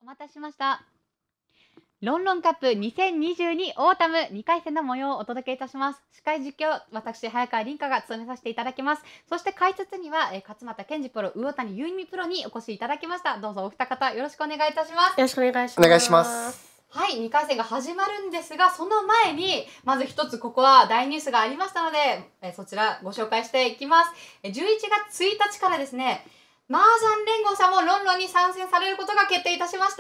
待たせしました。ロンロンカップ2022オータム2回戦の模様をお届けいたします。司会実況、私、早川凛香が務めさせていただきます。そして解説には、勝俣健二プロ、魚谷優美プロにお越しいただきました。どうぞお二方よろしくお願いいたします。 よろしくお願いします。 お願いします。 はい、2回戦が始まるんですが、その前に、まず一つここは大ニュースがありましたので、そちらご紹介していきます。11月1日からですね、麻雀連合さんもロンロンに参戦されることが決定いたしました。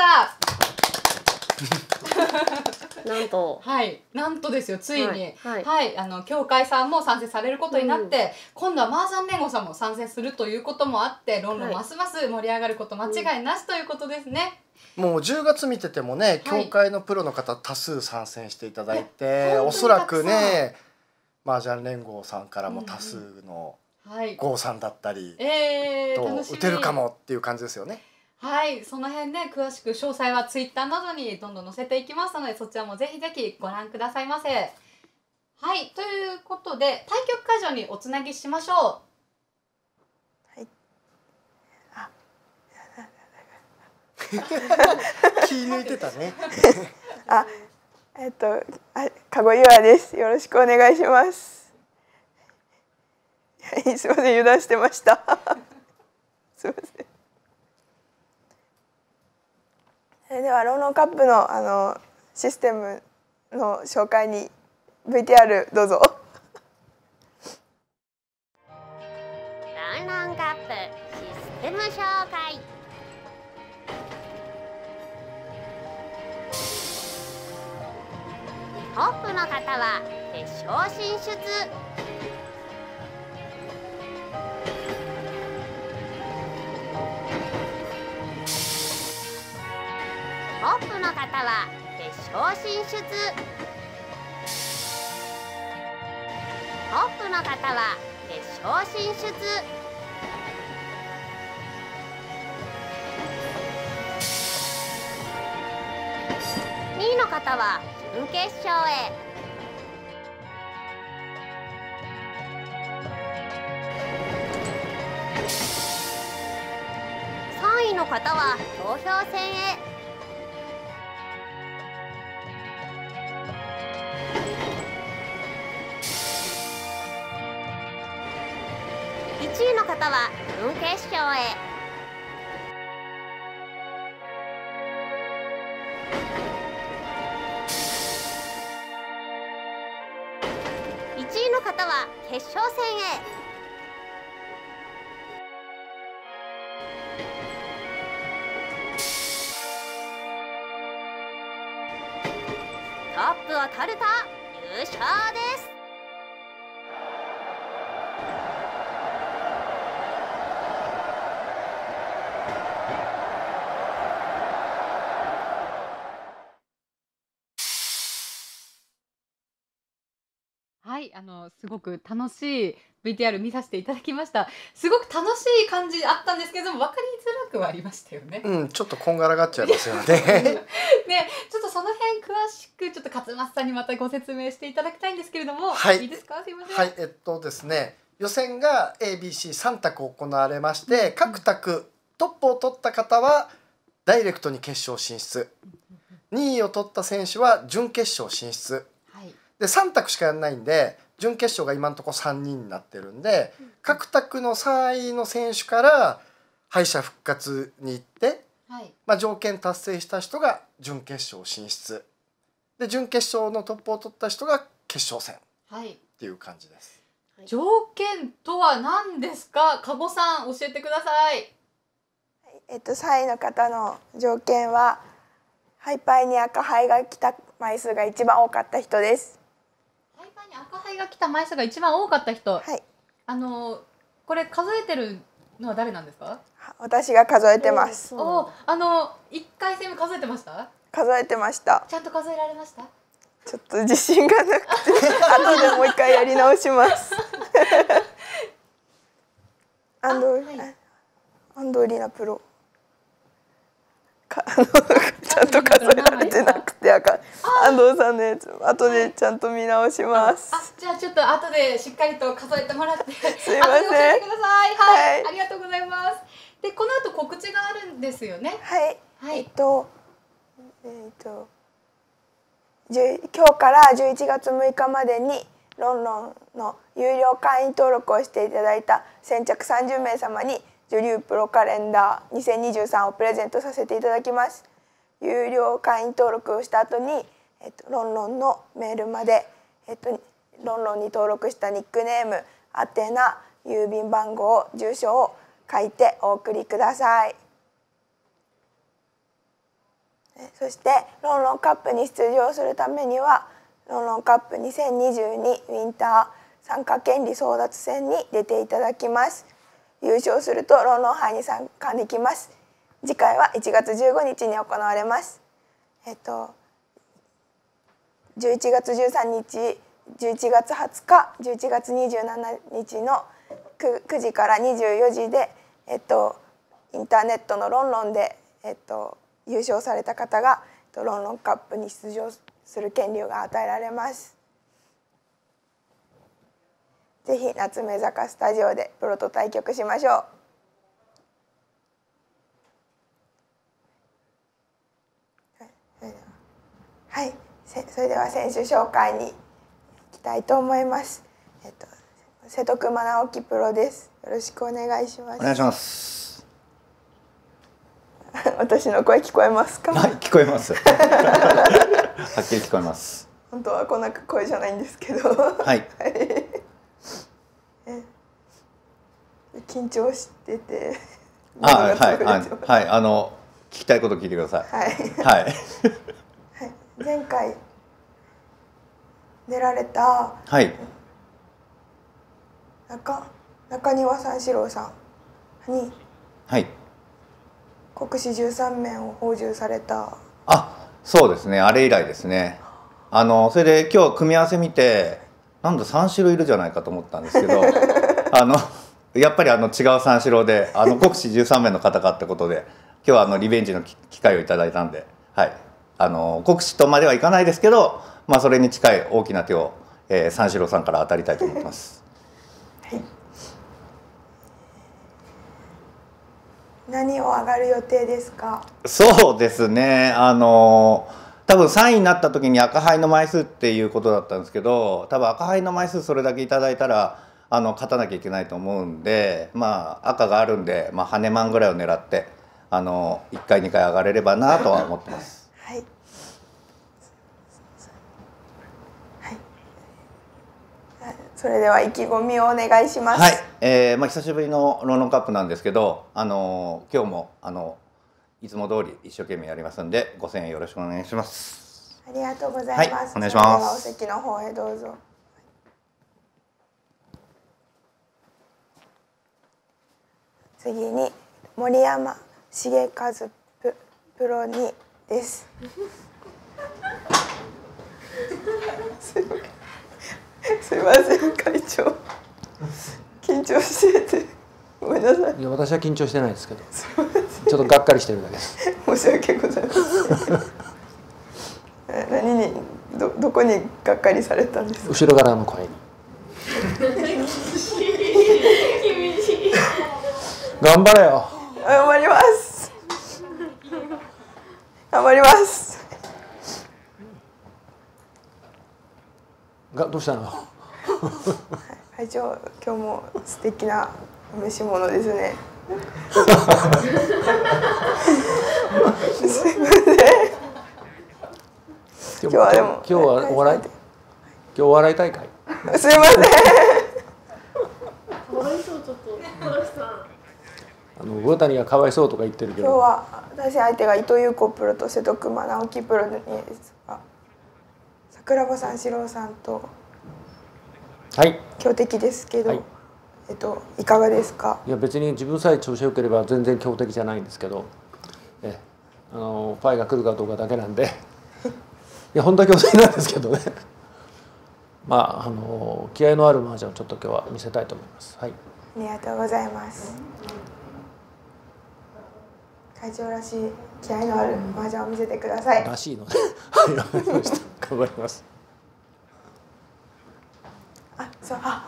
なんと、 はい、なんとですよ、ついに、 はい協会さんも参戦されることになって、今度は麻雀連合さんも参戦するということもあって、ロンロンますます盛り上がること間違いなしということですね。 もう10月見ててもね、協会のプロの方多数参戦していただいて、 ね、 おそらくね、麻雀連合さんからも多数の郷さんだったりと打てるかもっていう感じですよね。 はい、その辺ね、詳しく詳細はツイッターなどにどんどん載せていきますので、そちらもぜひぜひご覧くださいませ。はい、ということで対局会場におつなぎしましょう。 はい。気抜いてたね。 籠岩です。よろしくお願いします。すみません、油断してました。すみません。それではロンロンカップのシステムの紹介に VTR どうぞ。 ロンロンカップシステム紹介。トップの方は決勝進出。トップの方は決勝進出。トップの方は決勝進出。2位の方は準決勝へ。3位の方は投票戦へ。1位の方は準決勝へ。1位の方は決勝戦へ。トップを取ると優勝です。 はい、すごく楽しい VTR 見させていただきました。すごく楽しい感じあったんですけども、分かりづらくはありましたよね。 うん、ちょっとこんがらがっちゃいますよね。 ね、ちょっとその辺詳しくちょっと勝俣さんにまたご説明していただきたいんですけれども、 はい、 いいですか？すいません。 はい、ですね、予選が ABC3 択行われまして、各択トップを取った方はダイレクトに決勝進出、2位を取った選手は準決勝進出。で3択しかやらないんで、準決勝が今のところ3人になってるんで、各択の3位の選手から敗者復活に行って、条件達成した人が準決勝進出で、準決勝のトップを取った人が決勝戦っていう感じです。 条件とは何ですか？籠さん教えてください。 3位の方の条件はハイパイに赤牌が来た枚数が一番多かった人です。 ハイパイに赤牌が来た枚数が一番多かった人。はい。これ数えてるのは誰なんですか？ 私が数えてます。 1回戦目数えてました？ 数えてました。 ちゃんと数えられました？ ちょっと自信がなくて後でもう一回やり直します。安藤里奈プロ。ちゃんと数えられてなくて安藤さんのやつ後でちゃんと見直します。 じゃあちょっと後でしっかりと数えてもらってすいません、 教えてください。はい、ありがとうございます。でこの後告知があるんですよね。 はい、 今日から11月6日までにロンロンの有料会員登録をしていただいた先着30名様に女流プロカレンダー2023をプレゼントさせていただきます。有料会員登録をした後に、ロンロンのメールまで、ロンロンに登録したニックネーム、宛名、郵便番号、住所を書いてお送りください。そしてロンロンカップに出場するためにはロンロンカップ2022ウィンター参加権利争奪戦に出ていただきます。優勝するとロンロン杯に参加できます。次回は1月15日に行われます。11月13日、11月20日、11月27日の 9時から24時で、インターネットのロンロンで、優勝された方がロンロンカップに出場する権利が与えられます。ぜひ夏目坂スタジオでプロと対局しましょう。はい、それでは選手紹介に行きたいと思います。瀬戸熊直樹プロです。よろしくお願いします。 お願いします。 私の声聞こえますか？ はい、聞こえます。はっきり聞こえます。 本当はこんな声じゃないんですけど。 はい。 緊張してて。 はい、聞きたいこと聞いてください。 はい。 はい。はい。 前回出られた。 はい。 中庭三四郎さんに。 はい。 国士13面を報酬された。 そうですね。あれ以来ですね。それで今日組み合わせ見て、なんだ3種類いるじゃないかと思ったんですけど、やっぱり違う三四郎で国士13名の方かってことで、今日はリベンジの機会をいただいたんで、はい、国士とまではいかないですけど、まあそれに近い大きな手を、三四郎さんから当たりたいと思ってます。 はい。何を上がる予定ですか？ そうですね。多分3位になった時に赤牌の枚数っていうことだったんですけど、多分赤牌の枚数それだけいただいたら勝たなきゃいけないと思うんで、まあ赤があるんで、まあ羽満ぐらいを狙って1回2回上がれればなとは思ってます。 はい。それでは意気込みをお願いします。 はい。まあ久しぶりのロンロンカップなんですけど、今日もいつも通り一生懸命やりますんで、ご声援よろしくお願いします。 ありがとうございます。 はい、お願いします。 それではお席の方へどうぞ。次に森山重和プロにです。すいません会長、緊張しててごめんなさい。 いや私は緊張してないですけど、ちょっとがっかりしてるだけです。 申し訳ございません。何にどこにがっかりされたんですか？ 後ろからの声に。頑張れよ。 頑張ります。頑張ります。 どうしたの？ 会長、今日も素敵なお召し物ですね。すいません。今日はでも今日はお笑い、今日お笑い大会。 すいません。 魚谷がかわいそうとか言ってるけど。 今日は私相手が伊藤優子プロと瀬戸熊直樹プロですが、桜庭三四郎さんと強敵ですけど、はい、いかがですか？ いや別に自分さえ調子よければ全然強敵じゃないんですけど、ファイが来るかどうかだけなんで、いや本当は強敵なんですけどね。まあ気合のある麻雀をちょっと今日は見せたいと思います。はい。 ありがとうございます。会長らしい気合のある麻雀を見せてください。 らしいので、はい、わかりました。頑張ります。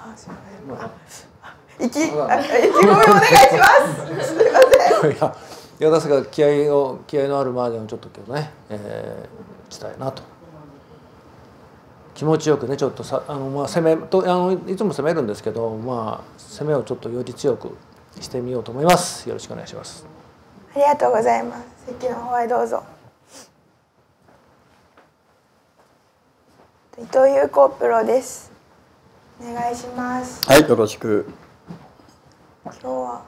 意気込みお願いします。すみません。 いややですが気合のある麻雀をちょっと今日ね、打ちたいなと。気持ちよくねちょっと攻めといつも攻めるんですけど、攻めをちょっとより強くしてみようと思います。よろしくお願いします。 ありがとうございます。席の方へどうぞ。伊藤優子プロです。お願いします。 はい、よろしく。 今日は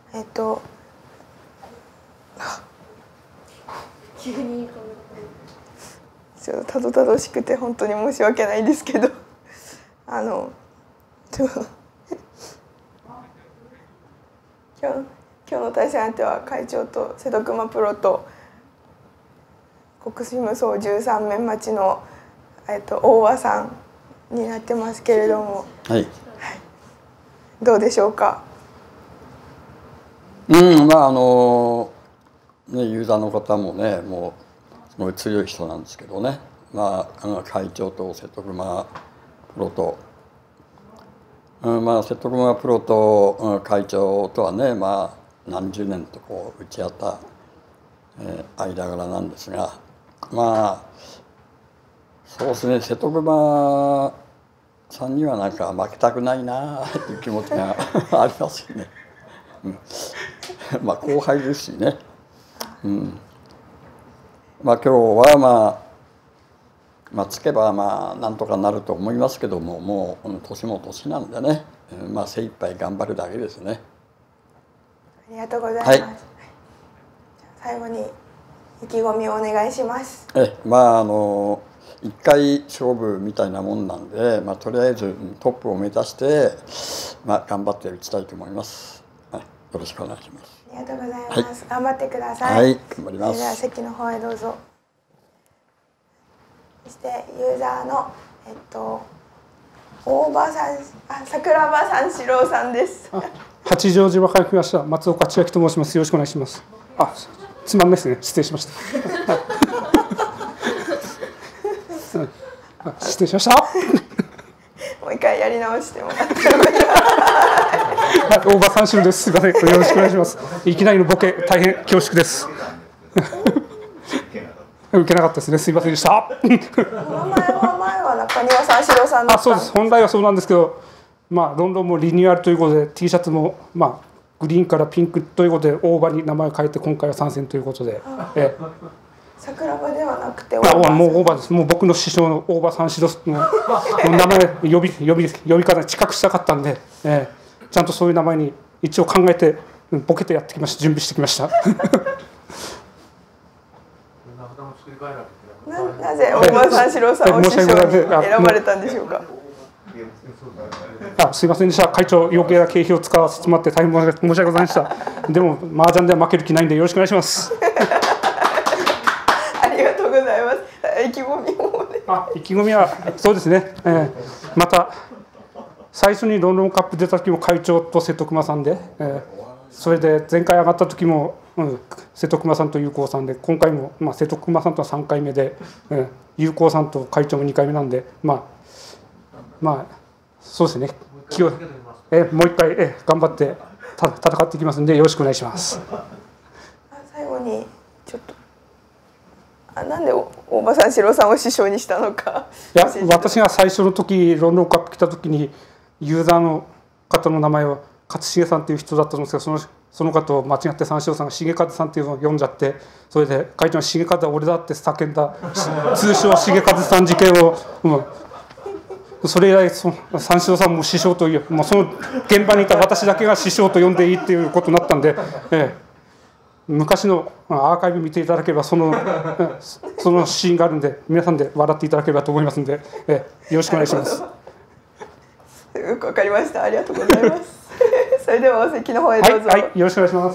急にちょっとたどたどしくて本当に申し訳ないんですけど今日の対戦相手は会長と瀬戸熊プロと国士無双13面待ちの大場さんになってますけれども、 はい、 どうでしょうか。 ユーザーの方もねもうすごい強い人なんですけどね、会長と瀬戸熊プロと、瀬戸熊プロと会長とはね何十年とこう打ち合った間柄なんですが、そうですね、瀬戸熊さんにはなんか負けたくないなっていう気持ちがありますよね。後輩ですしね。今日はつけばなんとかなると思いますけども、もう年も年なんでね、精一杯頑張るだけですね。 ありがとうございます。はい、最後に意気込みをお願いします。 一回勝負みたいなもんなんで、とりあえずトップを目指して、頑張って打ちたいと思います。よろしくお願いします。 ありがとうございます。頑張ってください。 はい、頑張ります。 それでは席の方へどうぞ。そしてユーザーの大場さん、桜庭三四郎さんです。 八丈島から来ました松岡千秋と申します。よろしくお願いします。つまんないですね。失礼しました。失礼しました。 もう一回やり直してもらって。 大場三四郎です。すみません。よろしくお願いします。いきなりのボケ大変恐縮です。受けなかったですね。すみませんでした。 お名前は前は中庭三四郎さんだったんです。 そうです。本来はそうなんですけど、ロンドンもリニューアルということで T シャツもグリーンからピンクということで大場に名前を変えて今回は参戦ということで。 桜庭ではなくてもう大場です。もう僕の師匠の大場三四郎の名前呼び方近くしたかったんで、ちゃんとそういう名前に一応考えてボケてやってきました。準備してきました。 なぜ大場三四郎さんを師匠に選ばれたんでしょうか。 すいませんでした。会長、余計な経費を使わせてもらって大変申し訳ございました。でも麻雀では負ける気ないんでよろしくお願いします。 ありがとうございます。意気込みもね。 意気込みはそうですね。また最初にロンドンカップ出た時も会長と瀬戸熊さんで、それで前回上がった時も、瀬戸熊さんと友好さんで、今回も、瀬戸熊さんとは3回目で、友好さんと会長も2回目なんで、そうですね。もう一回、頑張って戦っていきますんでよろしくお願いします。 最後にちょっとなんで大場三四郎さんを師匠にしたのか。 私が最初の時ロンドンカップ来た時にユーザーの方の名前は勝重さんという人だったんですけど、その方を間違って三四郎さんが重和さんっていうのを読んじゃって、それで会長が重和は俺だって叫んだ通称重和さん事件を、それ以来三四郎さんも師匠という、その現場にいた私だけが師匠と呼んでいいっていうことになったんで、昔のアーカイブ見ていただければそのシーンがあるんで、皆さんで笑っていただければと思いますので、よろしくお願いします。 よくわかりました。ありがとうございます。それではお席の方へどうぞ。 はい、よろしくお願いします。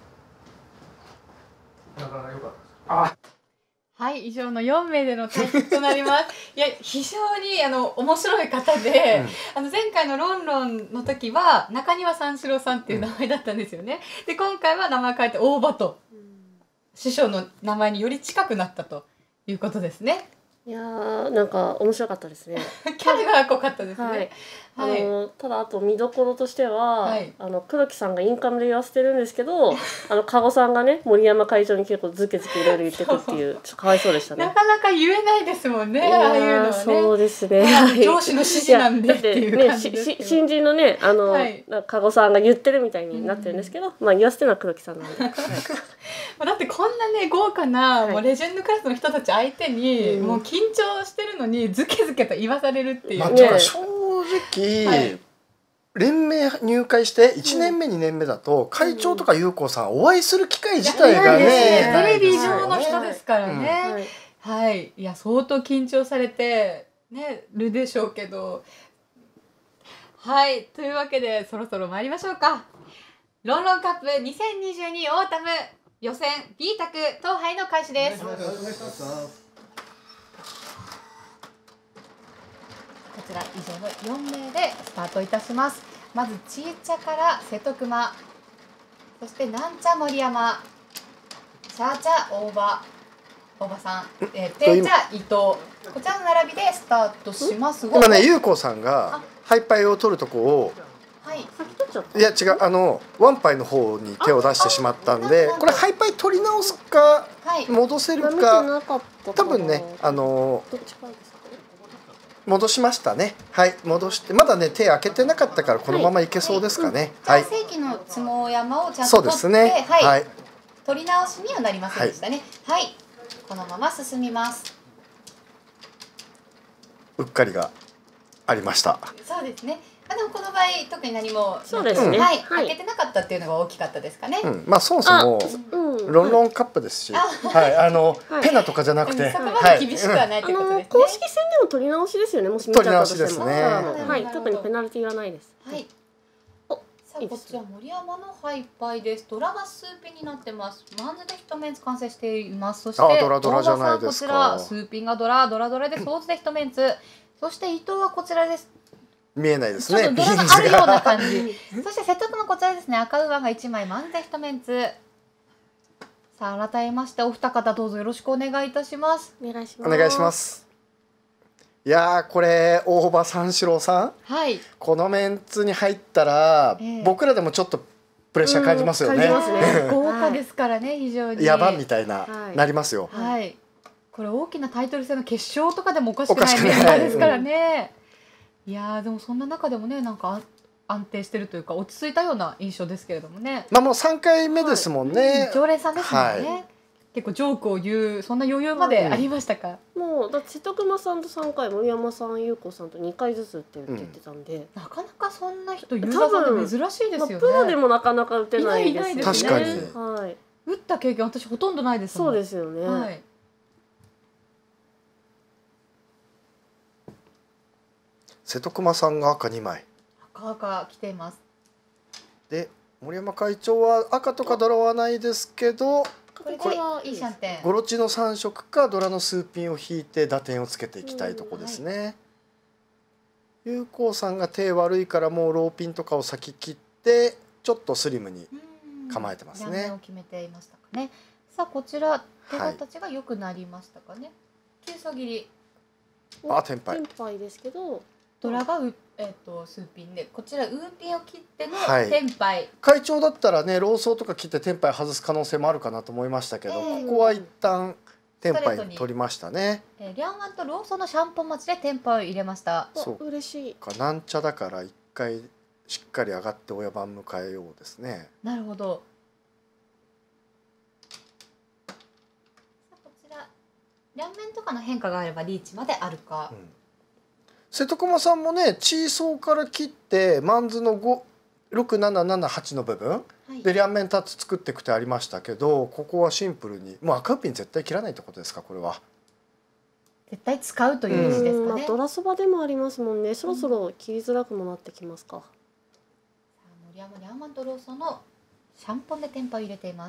はい、以上の4名での対決となります。いや、非常に面白い方で、前回のロンロンの時は中庭三四郎さんっていう名前だったんですよね。で、今回は名前変えて大場と師匠の名前により近くなったということですね。 いやーなんか面白かったですね。 キャラが濃かったですはいね。はい。 ただあと見どころとしては、 はい黒木さんがインカムで言わせてるんですけど加護さんがね森山会長に結構ズケズケいろいろ言ってくっていうちょっとかわいそうでしたね。 なかなか言えないですもんね。 いやああいうのはね。 そうですね。 上司の指示なんでっていう感じですけど。 新人のねはい加護さんが言ってるみたいになってるんですけど、まあ言わせてるのは黒木さんなんで。はいだってこんなね豪華な、 はいもうレジェンドクラスの人たち相手に、 うんもう緊張してるのにズケズケと言わされるっていう。 まあ、 ね正直、 はい連盟入会して1年目2年目だと会長とか優子さんお会いする機会自体がねテレビ上のないですよね人ですからね。 はいはい、いや相当緊張されてねるでしょうけど、はいというわけでそろそろ参りましょうか。ロンロンカップ2022オータム予選 B 卓当杯の開始です。こちら以上の4名でスタートいたします。まずちーちゃから瀬戸熊、そしてなんちゃ森山、チャーチャ大場さん、てーちゃ伊藤、こちらの並びでスタートしますが、 今ね優子さんがハイパイを取るとこをはい、 先取っちゃった。 いや違うワンパイの方に手を出してしまったんでこれハイパイ取り直すかはい、 戻せる見てかなかった多分ねどっちからですか。 戻しましたね。はい戻してまだね手開けてなかったからこのままいけそうですかね。 じゃあはい、 正規のつも山をちゃんそうでと取って、 すね。 はい、 はい、 取り直しにはなりませんでしたね。はい、このまま進みます。 うっかりがありました。 そうですね。でもこの場合特に何もそうですねはい、 はい開けてなかったっていうのが大きかったですかね。 うん、まあそもそもロンロンカップですし、はいはいペナとかじゃなくて、 そこまで厳しくはないってことですね。 公式戦でも取り直しですよね。もし見ちゃったとしても。 取り直しですねはい、特にペナルティーはないです。 はい。 おさあこちら森山のハイパイです。ドラが数ピンになってます。マンズで一メンツ完成しています。そしてドラじゃないですか。 大場さんこちら数ピンがドラでソーズで一メンツ。そして伊藤はこちらです。 見えないですちょっね。 とドラがあるような感じ。そして瀬戸君のこちらですね。赤ウーバーが1枚、マンゼ一メンツ。さあ改めましてお二方どうぞよろしくお願いいたします。 お願いします。 お願いしま。す。いやーこれ大場三四郎さんはい。 このメンツに入ったら、僕らでもちょっとプレッシャー感じますよね。 感じますね豪華ですからね、非常に。 やばみたいな、 はいなりますよ。 はい。これ大きなタイトル戦の決勝とかでもおかしくないおかしくないメンバーですからね。いやーでもそんな中でもねなんか安定してるというか落ち着いたような印象ですけれどもね。 まあもう3回目ですもんね。 常連さんですもんね。 はい結構ジョークを言うそんな余裕までありましたか。 もうだって瀬戸熊さんと3回、森山さん、優子さんと2回ずつ打ってるって言ってたんで、 なかなかそんな人ユーザーさんで珍しいですよね。 プロでもなかなか打てないですよね。 いないですね確かはい。 打った経験私ほとんどないですもん。 そうですよね。 はい。 瀬戸熊さんが赤2枚赤来ています。 で森山会長は赤とかドラはないですけどこれこれはいいシャンテン。 ゴロチの3色かドラの数ピンを引いて打点をつけていきたいとこですね。有効さんが手悪いからもうローピンとかを先切ってちょっとスリムに構えてますね断面を決めていましたかね。さあこちら手形が良くなりましたかね。急そ切り。 テンパイテンパイですけど、 ドラが数ピンでこちらウーピンを切ってのはいテンパイ。 会長だったらねローソーとか切ってテンパイ外す可能性もあるかなと思いましたけど、ここは一旦テンパイに取りましたね。 リャンワンとローソンのシャンポン待ちでテンパイを入れました。 そう嬉しい。 なんちゃだから一回しっかり上がって親番迎えようですね。 なるほど。さあこちら両面とかの変化があればリーチまであるか。 瀬戸駒さんもねチーソーから切ってマンズの6778の部分、 はいで両面タッチ作っていくってありましたけど、ここはシンプルにもう赤ウピン絶対切らないってことですかこれは。 絶対使うという意思ですかね。 ドラそばでもありますもんね。そろそろ切りづらくもなってきますか。 森山リャンワンとローソンのシャンポンでテンパイを入れています。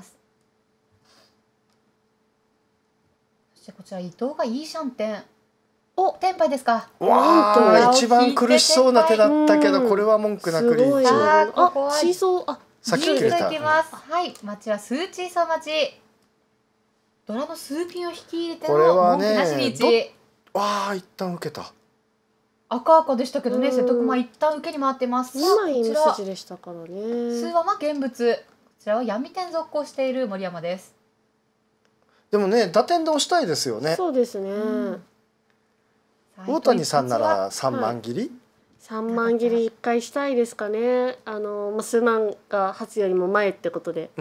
そしてこちら伊藤がいいシャンテン。お、テンパイですか。 わあ一番苦しそうな手だったけどこれは文句なくリーチ。 さあここはチーソーさっき切れた。 いきます。はい、待ちはスーチーソー待ち。ドラの数ピンを引き入れてのこれは文句なしリねーチ。 わあ一旦受けた。 赤でしたけどね、瀬戸熊一旦受けに回ってます。 2枚無こちら筋でしたからね。 数話は現物。こちらは闇天続行している森山です。 でもね打点で押したいですよね。 そうですね。 大谷さんなら3万切り、 3万切り1回したいですかね。数万が初よりも前ってことで、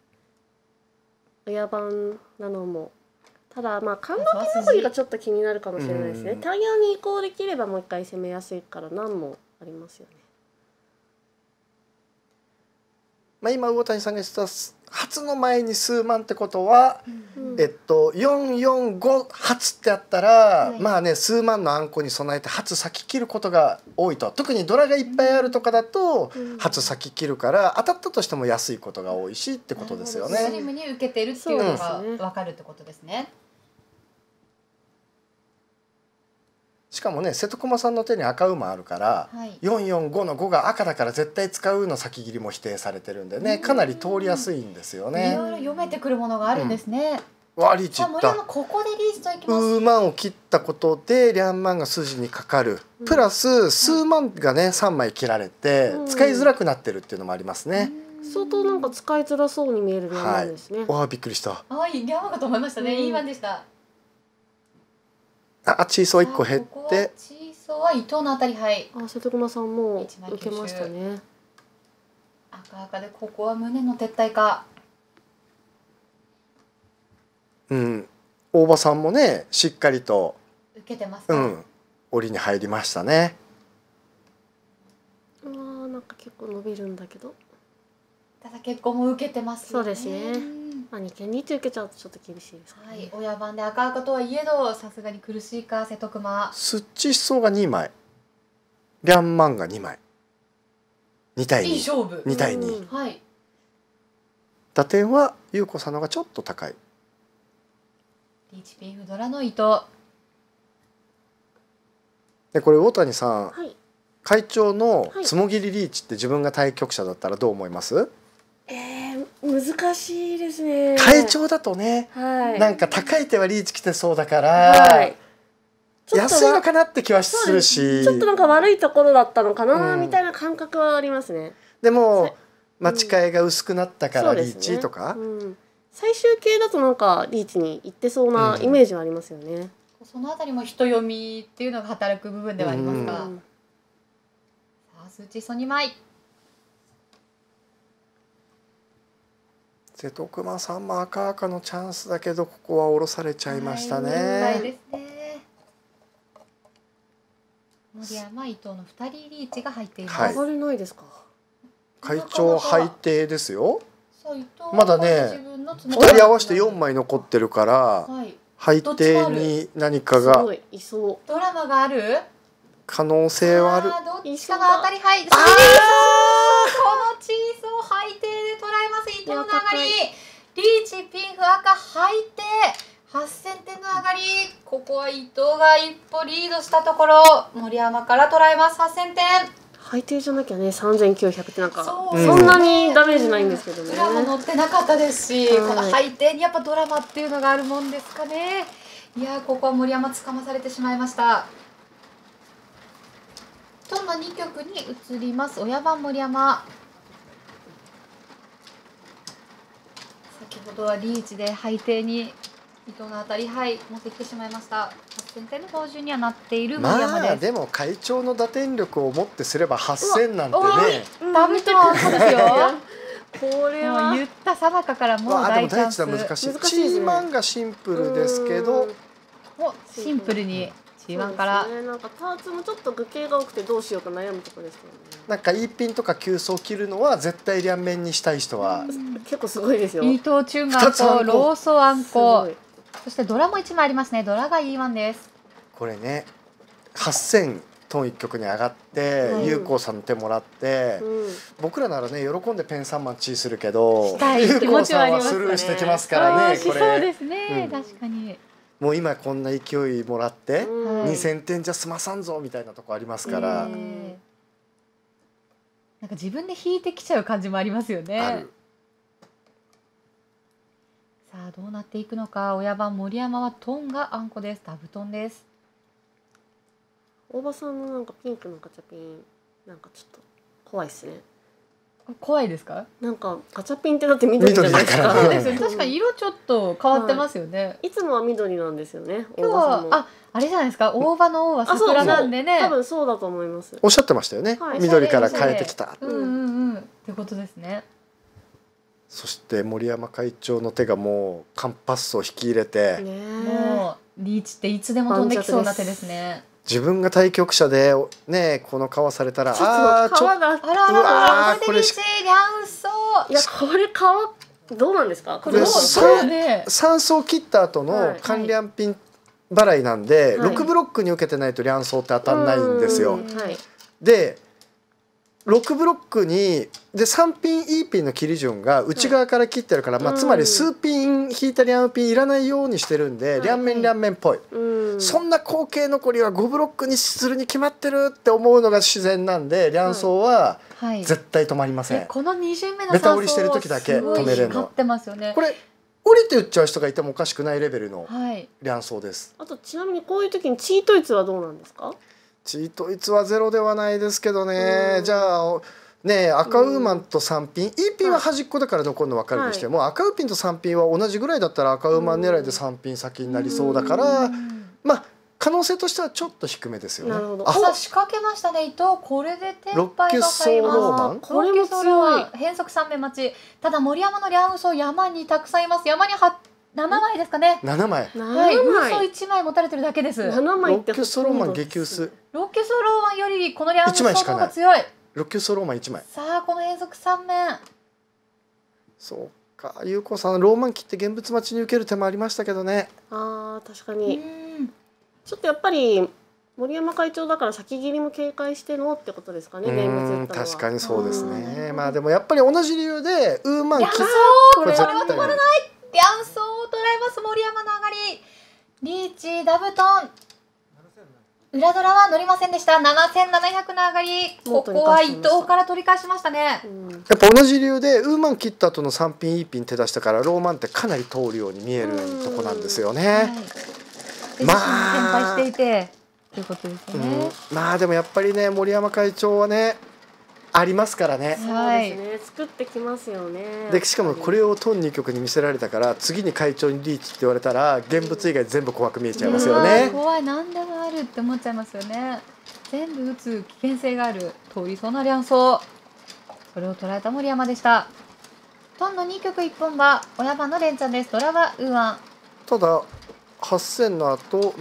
親番なのも。ただ看板手残りがちょっと気になるかもしれないですね。タイヤに移行できればもう一回攻めやすいから何もありますよね。 今魚谷さんが言ってた初の前に数万ってことは、445初ってあったら、数万のあんこに備えて初先切ることが多いと。特にドラがいっぱいあるとかだと、初先切るから当たったとしても安いことが多いしってことですよね。 スリムに受けてるっていうのが分かるってことですね。 しかもね瀬戸駒さんの手に赤馬あるから、445の5が赤だから絶対使うの先切りも否定されてるんでね、かなり通りやすいんですよね。 いろいろ読めてくるものがあるんですね。 わあリーチいった。 森山ここでリーチといきます。 ウーマンを切ったことでリャンマンが筋にかかる、プラス数万がね3枚切られて使いづらくなってるっていうのもありますね。 相当使いづらそうに見えるリャンマンですね。 わあびっくりした。 リャンマンかと思いましたね。いい番でした。 チーソー1個減ってチーソーは伊藤の当たり牌。 瀬戸熊さんも受けましたね。 赤でここは無念の撤退か。 大場さんもねしっかりと受けてますか。 檻に入りましたね。 結構伸びるんだけど。 ただ結構も受けてますよね。 そうですね。2件2って受けちゃうとちょっと厳しいですかね。 親番で赤とはいえどさすがに苦しいか瀬戸熊。 スッチ思想が2枚、リャンマンが2枚、2対2。 いい勝負。 2対2。 打点は優子さんの方がちょっと高い。 リーチピンフドラの糸。 でこれ大谷さん、会長のはいつもぎりリーチって自分が対局者だったらどう思います？ 難しいですね。 会長だとね、 はいなんか高い手はリーチ来てそうだから、 はい安いのかなって気はするし、 ちょっと悪いところだったのかなみたいな感覚はありますね。 でも待ち替えが薄くなったからリーそうですねチとか、 最終形だとリーチに行ってそうなイメージはありますよね。 そのあたりも人読みっていうのが働く部分ではありますが。さあ数値そ2枚。 瀬戸熊さんも赤のチャンスだけどここは下ろされちゃいましたね。 ですね。森山伊藤の2人リーチが入っています。 上がれないですか。 会長配定ですよ。 そう伊藤はまだね2人合わせて4枚残ってるから、配定に何かがいそうドラマがある可能性はある。 どっちかの当たり牌。このチーソー配定で捉えます。伊藤の上がり。リーチピンフ赤配定。8000点の上がり。ここは伊藤が一歩リードしたところ森山から捉えます。8000点。 配定じゃなきゃね3900ってそんなにダメージないんですけどね。 裏も乗ってなかったですし、この配定にやっぱドラマっていうのがあるもんですかね。いやここは森山つかまされてしまいました。との2局に移ります。親番森山。先ほどはリーチで配定に伊藤の当たり持ってきてしまいました。8000点の標準にはなっている森山です。 でも会長の打点力をもってすれば8000なんてね。 ダメとはそうですよ。 これは言ったさなかからもう大チャンス。 でも第一弾難しい。チーマンがシンプルですけど、 シンプルにチーマンから。 ターツもちょっと愚形が多くてどうしようか悩むところですけどね。 なんか一品とか急走切るのは絶対両面にしたい人は結構すごいですよ。 伊藤忠眼とローソあんこ。そしてドラも1枚ありますね。ドラが E1 です。 これね8000トン1局に上がって優子さんの手もらって、僕らならね喜んでペン3万チーするけど優子さんはスルーしてきますからね。これそうですね、確かにもう今こんな勢いもらって2000点じゃ済まさんぞみたいなとこありますから、 なんか自分で引いてきちゃう感じもありますよね。さあどうなっていくのか。親番森山はトンがあんこです。ダブトンです。 大場さんのなんかピンクのガチャピンなんかちょっと怖いですね。 怖いですか？ なんかガチャピンってだって緑じゃないですか。 緑だからそうですよね。確かに色ちょっと変わってますよね。 いつもは緑なんですよね。 今日大場さんもはあれじゃないですか。大場の王は桜なんでね。 多分そうだと思います。 おっしゃってましたよね、 はい緑から変えてきた。 うんうんうん。ってことですね。 そして森山会長の手がもうカンパッソを引き入れて、 ねもうリーチっていつでも飛んできそうな手ですね。 自分が対局者でねこの顔されたらちょっと皮があらあうわらーこれリーチリャンソいやこれ皮どうなんですか？これでどうそうね。 3層切った後のはい関連ピン払いなんで、 はい 6ブロックに受けてないと両層って当たんないんですよ。 はい。 で6ブロックにで3ピン E ピンの切り順が内側から切ってるから、まあ、つまり数ピン引いたリャンピンいらないようにしてるんで、 はい両面両面っぽい、そんな後継残りは5ブロックにするに決まってるって思うのが自然なんで両層ははい。 絶対止まりません。 この2巡目のベタ折りしてる時だけ止めれんの光ってますよね。 これ降りて打っちゃう人がいてもおかしくないレベルのはい。 両層です。 あとちなみにこういう時にチート率はどうなんですか？ チート率はゼロではないですけどね、じゃあね赤ウーマンと3ピン、E ピンは端っこだから残るの分かるにしても、赤ウーピンと3ピンは同じぐらいだったら赤ウーマン狙いで3ピン先になりそうだから、まあ可能性としてはちょっと低めですよね。 なるほど。 あさあ仕掛けましたね伊藤。これでテンロッパイキュソが入ります。 ローマンこれも強い。 変則3面待ち。ただ森山のリャンウソ山にたくさんいます。山に7枚ですかね。 7枚はい。 7 ウソ枚。 1枚持たれてるだけです。 7 ロ枚ってッキュソローマン激薄、 ロッキュソローマンよりこのリャンウソの方一枚しかないが強い。 ロッキュソローマン1枚。 さあこの変則3面。 そうか、優子さんローマン切って現物待ちに受ける手もありましたけどね。 ああ確かうに。 ん。 ちょっとやっぱり森山会長だから先切りも警戒してのってことですかね。現物打ったのは。 確かにそうですあーね。まあでもやっぱり同じ理由でウーマン切っこれ絶は止まらない。リャンソーを捉えます森山の上がり。リーチダブトン。裏ドラは乗りませんでした。7700の上がり。ここは伊藤から取り返しましたね。 やっぱ同じ理由でウーマン切った後の3ピン E ピン手出したからローマンってかなり通るように見えるとこなんですよはいね。。 でまあ先輩していてということですよね。 まあでもやっぱりね森山会長はねありますからね。 そうですね。作ってきますよね。 でしかもこれをトン2局に見せられたから次に会長にリーチって言われたら現物以外全部怖く見えちゃいますようわね。 怖い、何でもあるって思っちゃいますよね。全部打つ危険性がある通りそうな両層。それを捉えた森山でした。トンの2局1本は親番の連チャンです。ドラはウーワン。 ただ8000の後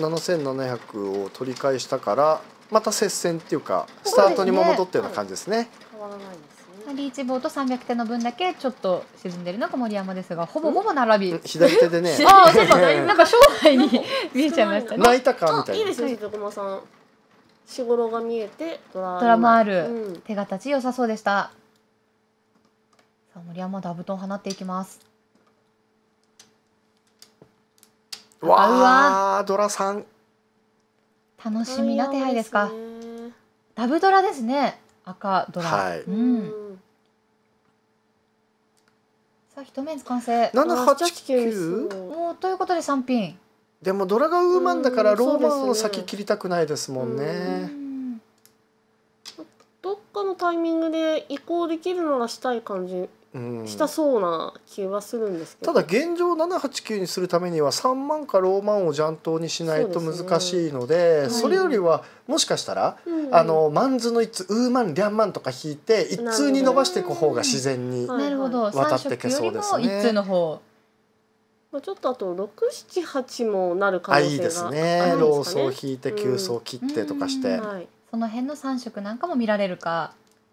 7700を取り返したからまた接戦っていうかスタートにも戻ったような感じですね。 変わらないですね。 リーチボート300点の分だけちょっと沈んでるのが森山ですが、ほぼほぼ並び。 左手でねああ、そうか、なんか勝敗に見えちゃいましたね。 泣いたかみたいな。 あいいですね。瀬戸駒さん。しごろが見えてドラドラマある、 うん手形良さそうでした。さあ森山ダブトン放っていきます。 わあドラさん楽しみな手配ですか。 タイヤですね。 ダブドラですね。赤ドラ。 はいうん。さあ一面図完成。 789 もうということで3ピン。 でもドラがウーマンだからうんローマンをそうですね先切りたくないですもんうね。 んどっかのタイミングで移行できるならしたい感じうんしたそうな気はするんですけど。 ただ現状789にするためには3万かローマンを雀頭にしないとそうですね難しいのでそれよりはもしかしたらマンズの一通ウーマンリャンマンとか引いて一通に伸ばしていく方が自然にはいなるほど。 渡 3 ってけ色よりもそうですね 1通の方。 まあちょっとあと678もなる可能性があいいですねあるんローですかねソー引いて9層切ってとかしてうんはい。 その辺の3色なんかも見られるか。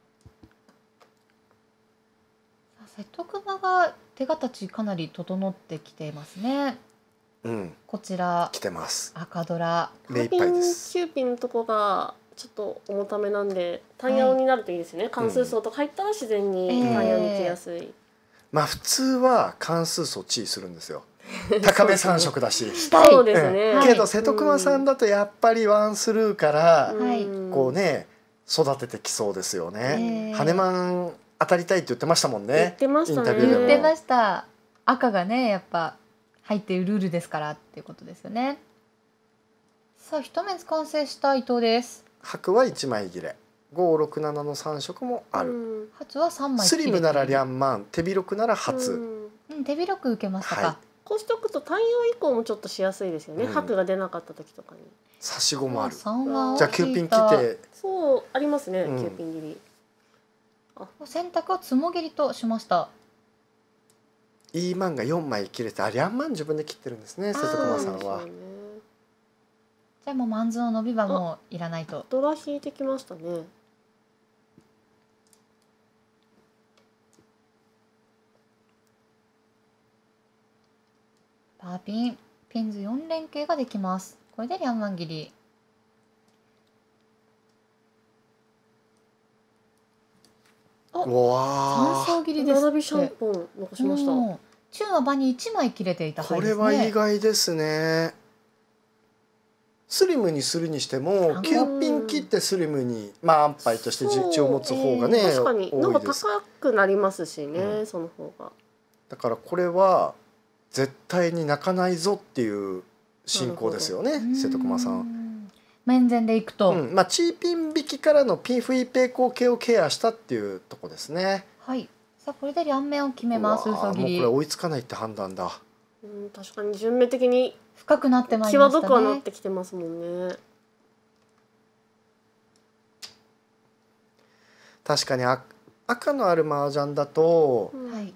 瀬戸熊が手形かなり整ってきていますね。 うんこちら来てます赤ドラ。 目いっぱいです。 9ピンのとこがちょっと重ためなんで単ヤオになるといいですね。関数層とか入ったら自然に単ヤオに来やすい。 まあ普通は関数層地位するんですよ高め3色だしそうですね。 はいけど瀬戸熊さんだとやっぱりワンスルーからはいこうね育ててきそうですよね。 えー羽マン当たりたいって言ってましたもんね。 言ってましたねインタビューでも言ってました。赤がねやっぱ入っているルールですからっていうことですよね。さあ一面完成した伊藤です。 白は1枚切れ、567の3色もある。 初は3枚スリムならリン、 ャンマン、手広くなら初。 手広く受けましたか。 はいこうしておくと対応以降もちょっとしやすいですよね。白が出なかった時とかに。 差し子もある。 三はじゃあ9ピン切ってそうありますね。 うん 9ピン切り。 選択はつもぎりとしました。 E マンが4枚切れて、あリャンマン自分で切ってるんですね、瀬戸熊さんは。 そうね。 じゃあもうマンズの伸び刃もいらないと。 ドラ引いてきましたね。 パーピン、ピンズ4連携ができます。これでリャンマン切り。 うわ三層切りですって。 並びシャンポン残しました。 うん中の場に1枚切れていたー、こ牌ですね。 れは意外ですね。スリムにするにしても9ピン切ってスリムに、まあ安牌として実地を持つ方がね、 確かになんか多いです。 高くなりますしね、 うんその方が。 だからこれは絶対に泣かないぞっていう進行ですよね、瀬戸熊さん。 面前でいくと、 まあチーピン引きからのピンフイペイ後継をケアしたっていうとこですね。 はい。さあこれで両面を決めます。 うわー嘘切りもうこれ追いつかないって判断だ。 確かに順目的に深くなってまいり際ましたね。 どくはなってきてますもんね。 確かに赤のある麻雀だと、 はい。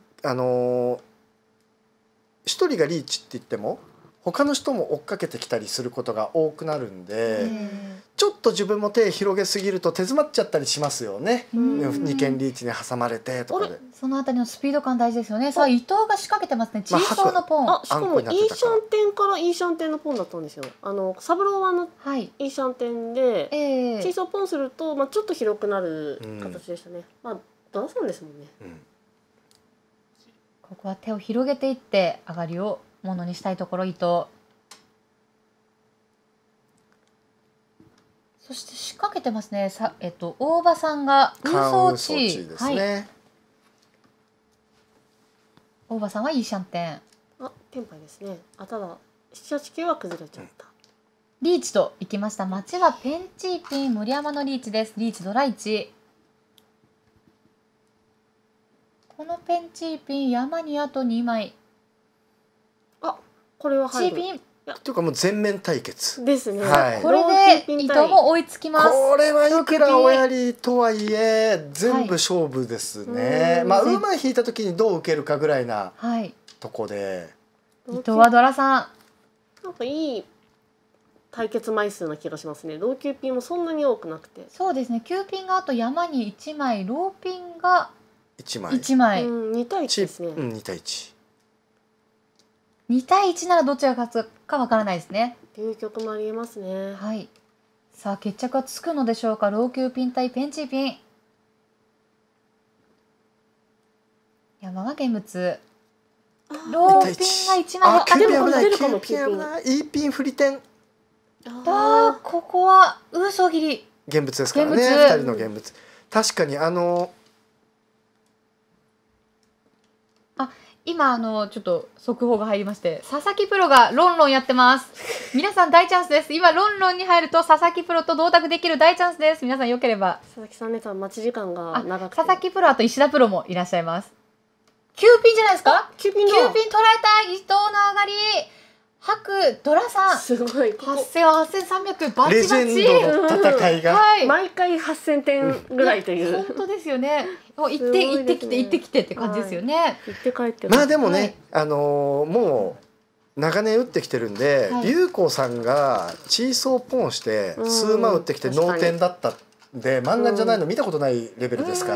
一人がリーチって言っても他の人も追っかけてきたりすることが多くなるんで、ちょっと自分も手広げすぎると手詰まっちゃったりしますよね。二件リーチに挟まれてとかで。 そのあたりのスピード感大事ですよね。さあ伊藤が仕掛けてますね。チーソーのポン。 あ、しかもイーシャンテンからイーシャンテンのポンだったんですよ。サブローはイーシャンテンで、チーソーポンするとちょっと広くなる形でしたね。まあドラさんですもんね。 ここは手を広げていって上がりをものにしたいところ伊藤。そして仕掛けてますね。大場さんがウーソーチですね。 大場さんはイーシャンテン。 テンパイですね。ただ789は崩れちゃった。 リーチといきました。町はペンチーピン森山のリーチです。リーチドラ1。このペンチーピン山にあと2枚。 これは入る。 チーピン。 というかもう全面対決ですね。 はい、 これで伊藤も追いつきます。 これはいくらおやりとはいえ全部勝負ですね。まあウーマン引いた時にどう受けるかぐらいなとこで、 伊藤はドラさん。 なんかいい対決枚数な気がしますね。ロー9ピンもそんなに多くなくて。 そうですね。9ピンがあと山に1枚、ローピンが 1枚。 1枚。 2対1ですね。 2対1。 2対1ならどちらが勝つかわからないですね。 流局もありえますね。 はい。さあ決着はつくのでしょうか。ロー9ピン対ペンチーピン。山は現物。ローピンが1枚。 9ピン危ない。 出るかも 9ピン危ない。いいピン振り点。 ここは嘘切り。 現物ですからね。2人の現物。確かに今ちょっと速報が入りまして、佐々木プロがロンロンやってます。皆さん大チャンスです。今ロンロンに入ると佐々木プロと同卓できる大チャンスです。皆さんよければ。 佐々木さんね、多分待ち時間が長くて。 佐々木プロと石田プロもいらっしゃいます。9ピンじゃないですか。 9ピン捉えた伊藤の上がり。白ドラさん。 すごい。 8000は8300バチバチ。 レジェンドの戦いが。 毎回8000点ぐらいという。 本当ですよね。行ってきてって感じですよね。 行って帰って。 まあでもね、もう長年打ってきてるんで、龍光さんがチーソーポンして数万打ってきてノーテンだったんで、漫画じゃないの見たことないレベルですから。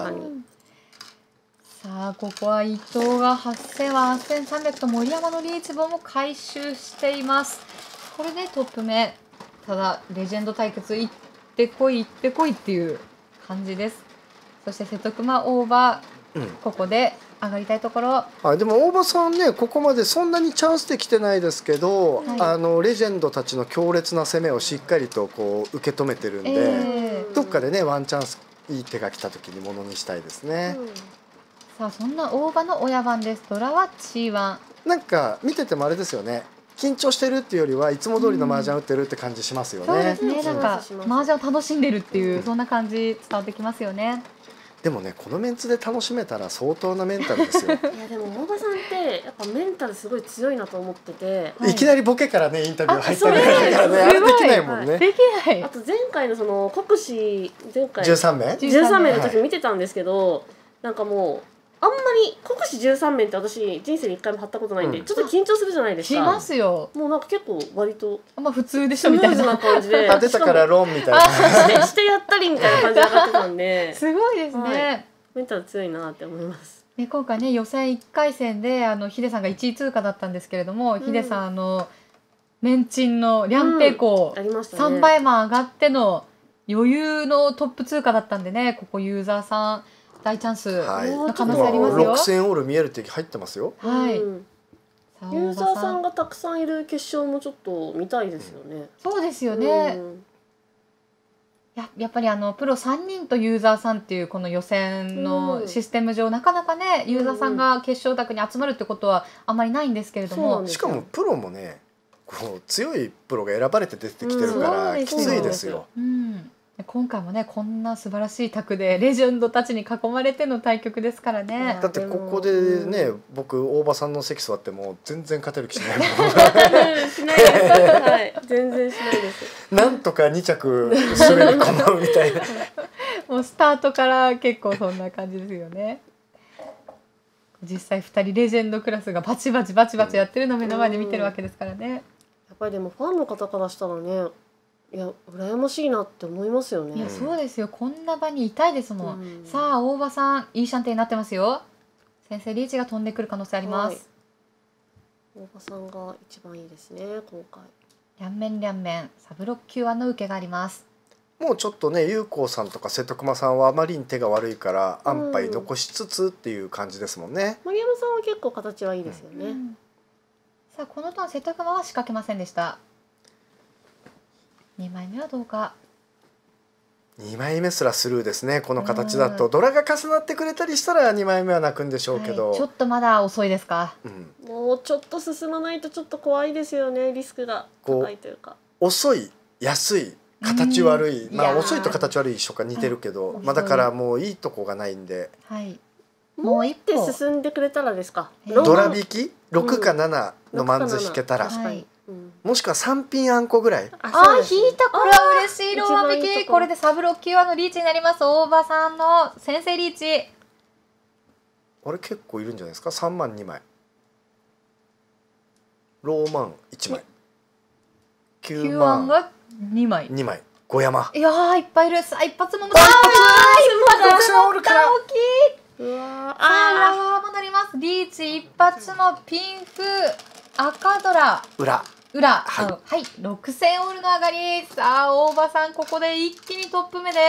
さあここは伊藤が8000は8300と森山のリーチボンも回収しています。これでトップ目。ただレジェンド対決行ってこいっていう感じです。そして瀬戸熊大場、ここで上がりたいところ。 でも大場さんね、ここまでそんなにチャンスできてないですけど、レジェンドたちの強烈な攻めをしっかりとこう受け止めてるんで、どっかでねワンチャンスいい手が来た時にものにしたいですね。 さあそんな大場の親番です。ドラは C1。 なんか見ててもあれですよね。 緊張してるっていうよりはいつも通りの麻雀打ってるって感じしますよね。 そうですね。なんか麻雀を楽しんでるっていうそんな感じ伝わってきますよね。 でもねこのメンツで楽しめたら相当なメンタルですよ。 いやでも大場さんってやっぱメンタルすごい強いなと思ってて、 いきなりボケからねインタビュー入ったぐらいだからね、あれできないもんね。 できない。 あと前回のその国士前回 13名 13名の時見てたんですけど、なんかもうあんまり国士13名って私人生に1回も張ったことないんで、ちょっと緊張するじゃないですか。 しますよ。 もうなんか結構割とまあ普通でしょみたいな感じで、 当てたからロンみたいなしてやったりみたいな感じで上がってたんで、 すごいですね。 メンタル強いなって思います。 ね、今回ね予選1回戦でヒデさんが1位通過だったんですけれども、ヒデさんメンチンのリャンペイコ3倍マン上がっての余裕のトップ通過だったんでね、ここユーザーさん大チャンスの可能性ありますよ。 6000オール見えるって入ってますよ。 はい。 ユーザーさんがたくさんいる決勝もちょっと見たいですよね。 そうですよね。やっぱりプロ3人とユーザーさんっていうこの予選のシステム上、なかなかねユーザーさんが決勝卓に集まるってことはあまりないんですけれども、 しかもプロもねこう強いプロが選ばれて出てきてるからきついですよ。 今回もねこんな素晴らしい卓でレジェンドたちに囲まれての対局ですからね。 だってここでね僕大場さんの席座っても全然勝てる気しないもん。 しないです。はい、全然しないです。 なんとか2着滑り込むみたいな。 もうスタートから結構そんな感じですよね。実際2人レジェンドクラスがバチバチやってるのを目の前で見てるわけですからね。 やっぱりでもファンの方からしたらね、いや羨ましいなって思いますよね。 いやそうですよ、こんな場にいたいですもん。さあ大場さんいいシャンテンになってますよ。先生リーチが飛んでくる可能性あります。 大場さんが一番いいですね今回。 両面サブロック Q1 の受けがあります。 もうちょっとね有効さんとか瀬戸熊さんはあまりに手が悪いから安牌残しつつっていう感じですもんね。 森山さんは結構形はいいですよね。 さあこのターン瀬戸熊は仕掛けませんでした。2枚目はどうか。 2枚目すらスルーですね。この形だとドラが重なってくれたりしたら2枚目は泣くんでしょうけど、 ちょっとまだ遅いですか。 もうちょっと進まないとちょっと怖いですよね。リスクが高いというか。 遅い安い形悪い、まあ遅いと形悪い一緒か似てるけど、だからもういいとこがないんで、 もう一手進んでくれたらですか。 ドラ引き6か7のマンズ引けたら、もしくは3ピンあんこぐらい。 引いた。これは嬉しいローア引き。これでサブロック Q1 のリーチになります。大場さんの先制リーチ。 あれ結構いるんじゃないですか。3万2枚ローマン1枚9万が2枚 5山。 いやーいっぱいいる。さあ一発もまだ 6おるから大きい。 うわあー戻ります。リーチ一発のピンク赤ドラ裏、はい、6000オールの上がり。さあ大場さんここで一気にトップ目です。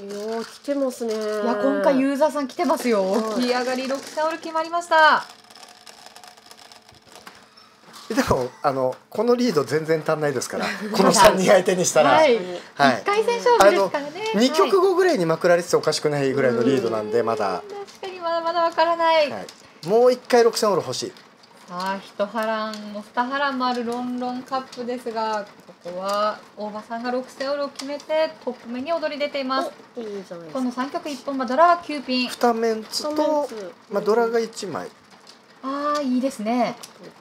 いや来てますね。いや今回ユーザーさん来てますよ。大きい上がり6000オール決まりました。 でもこのリード全然足んないですからこの3人相手にしたら、 1回戦勝負ですからね。 2局後ぐらいにまくられてておかしくないぐらいのリードなんで、まだ確かにまだわからない。 もう1回6000オール欲しい。 さあ1波乱も2波乱もあるロンロンカップですが、ここは大場さんが6000オールを決めてトップ目に躍り出ています。この3局1本ドラは9ピン 2メンツと、ドラが1枚。 いいですね。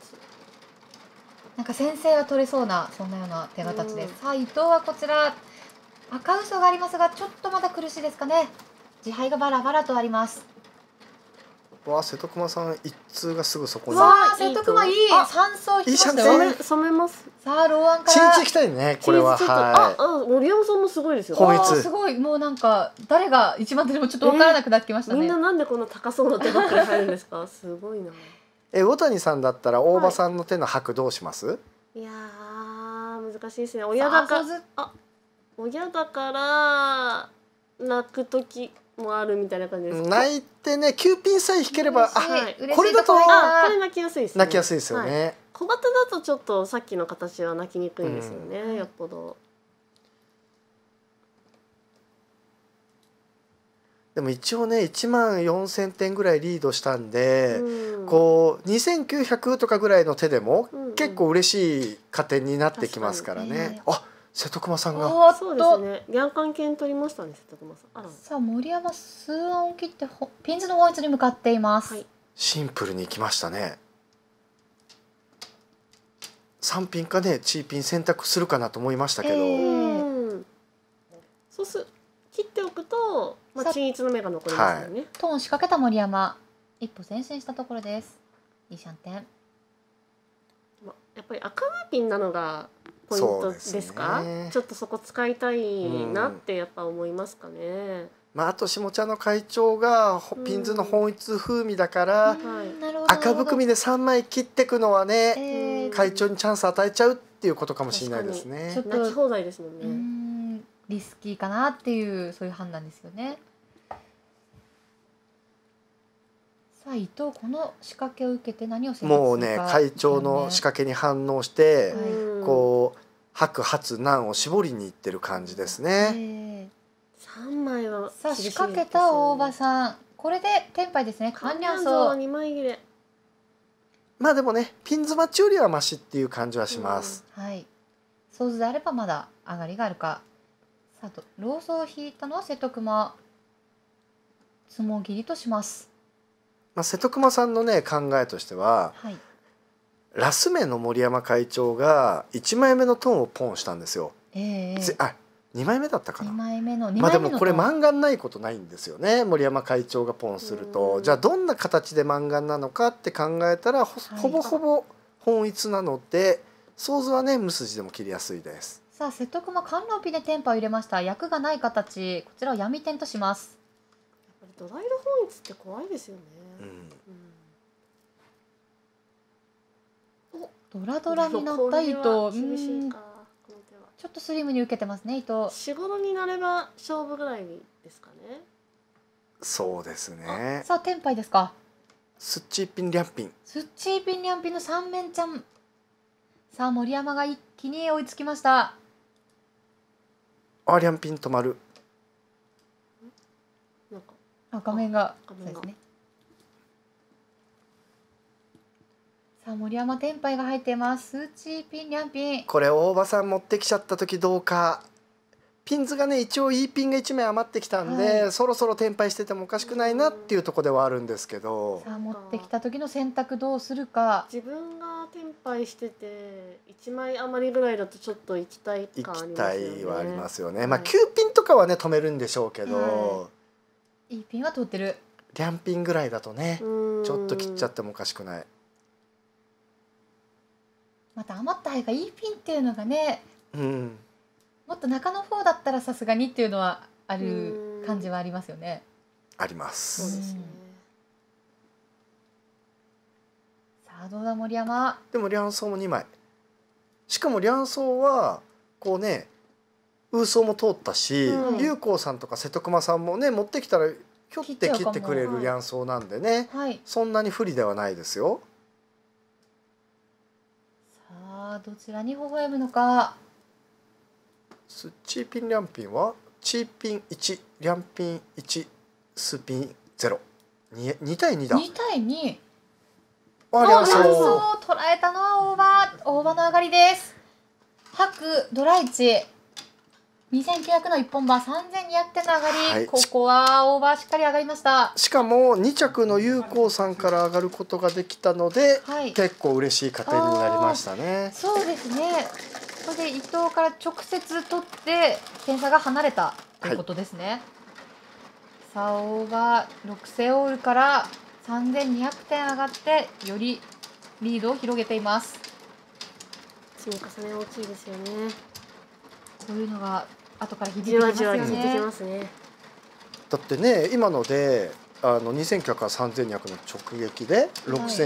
なんか先制は取れそうなそんなような手形です。さあ伊藤はこちら赤嘘がありますがちょっとまだ苦しいですかね。自敗がバラバラとあります。 わあ瀬戸熊さん一通がすぐそこに。 わあ瀬戸熊いい3走引きましたよ。 染めます。 さあローアンからチンチ行きたいねこれは。 森山さんもすごいですよ。 すごいもうなんか誰が一番でもちょっと分からなくなってきましたね。 みんななんでこんな高そうな手ばっかり入るんですか。すごいな。 大谷さんだったら大場さんの手の拍どうします？ いや難しいですね。親だから泣く時もあるみたいな感じです。 泣いてね9ピンさえ引ければこれだとこれ泣きやすいですね。 泣きやすいですよね。 小型だとちょっとさっきの形は泣きにくいんですよね。よっぽど。 でも一応ね1万4000点ぐらいリードしたんで、こう2900とかぐらいの手でも結構嬉しい加点になってきますからね。あ、瀬戸熊さんが。 そうですね。リャンカン犬取りましたね、瀬戸熊さん。 さあ森山数案を切ってピンズの本一に向かっています。 シンプルにいきましたね。3ピンかねチーピン選択するかなと思いましたけど、 切っておくと、均一の目が残りますよね。 トーン仕掛けた森山、一歩前進したところです。いいシャンテン。 やっぱり赤ピンなのがポイントですか？ちょっとそこ使いたいなってやっぱ思いますかね。 あと下茶の会長がピンズの本一風味だから、赤含みで3枚切っていくのはね、会長にチャンス与えちゃうっていうことかもしれないですね。 ちょっと泣き放題ですもんね。 リスキーかなっていうそういう判断ですよね。さあ伊藤、この仕掛けを受けて何を選択するか。 もうね会長の仕掛けに反応して、こう白発難を絞りにいってる感じですね。 3枚はさあ仕掛けた大場さん、これでテンパイですね。関連層 2枚切れ。 まあでもねピンズマッチよりはマシっていう感じはします。 はい。想像であればまだ上がりがあるか。さあとローソを引いたのは瀬戸熊。つもぎりとします。 瀬戸熊さんのね考えとしては、ラス目の森山会長が1枚目のトーンをポンしたんですよ。2枚目だったかな。 2枚目のでもこれマンガンないことないんですよね。森山会長がポンすると、じゃあどんな形でマンガンなのかって考えたら、ほぼほぼ本一なので想像はね無筋でも切りやすいです。 さあ瀬戸熊観覧ピンでテンパを入れました。役がない形、こちらを闇点とします。 やっぱりドライド本一って怖いですよね。 ドラドラになった伊藤。ちょっとスリムに受けてますね伊藤。 4、5になれば勝負ぐらいですかね。 そうですね。 さあテンパイですか。 スッチーピンリャンピン。 スッチーピンリャンピンの3面ちゃん。さあ森山が一気に追いつきました。 リャンピン止まる。 画面がそうですね。さあ森山テンパイが入っています。スーチーピンリャンピン。 これ大場さん持ってきちゃった時どうか。ピンズがね一応いいピンが1枚余ってきたんで、そろそろテンパイしててもおかしくないなっていうところではあるんですけど。 さあ持ってきた時の選択どうするか。 自分がテンパイしてて1枚余りぐらいだとちょっと行きたい感ありますよね。 行きたいはありますよね。9ピンとかはね止めるんでしょうけど、 いいピンは通ってる。 リャンピンぐらいだとねちょっと切っちゃってもおかしくない。 また余った牌がいいピンっていうのがね、もっと中の方だったらさすがにっていうのはある感じはありますよね。 あります。 そうですね。 さあどうだ森山。 でもリャンソーも2枚。しかもリャンソーはこうねウーソーも通ったし、龍光さんとか瀬戸熊さんもね持ってきたらひょって切ってくれるリャンソーなんでね、そんなに不利ではないですよ。 さあどちらに微笑むのか。 スチーピンリャンピンはチーピン1リャンピン1スピン0、2対2だ。 2対2。 リャンソーを捉えたのは大場の上がりです。白ドラ1 2900の一本馬3200点の上がり、ここはオーバーしっかり上がりました。 しかも2着の有効さんから上がることができたので、結構嬉しい加点になりましたね。 そうですね。これで伊藤から直接取って点差が離れたということですね。さあオーバー6000オールから3200点上がってよりリードを広げています。 積み重ね大きいですよね。 こういうのが後から響いてきますよね。 じわじわ効いてきますね。 だってね今ので2900から3200の直撃で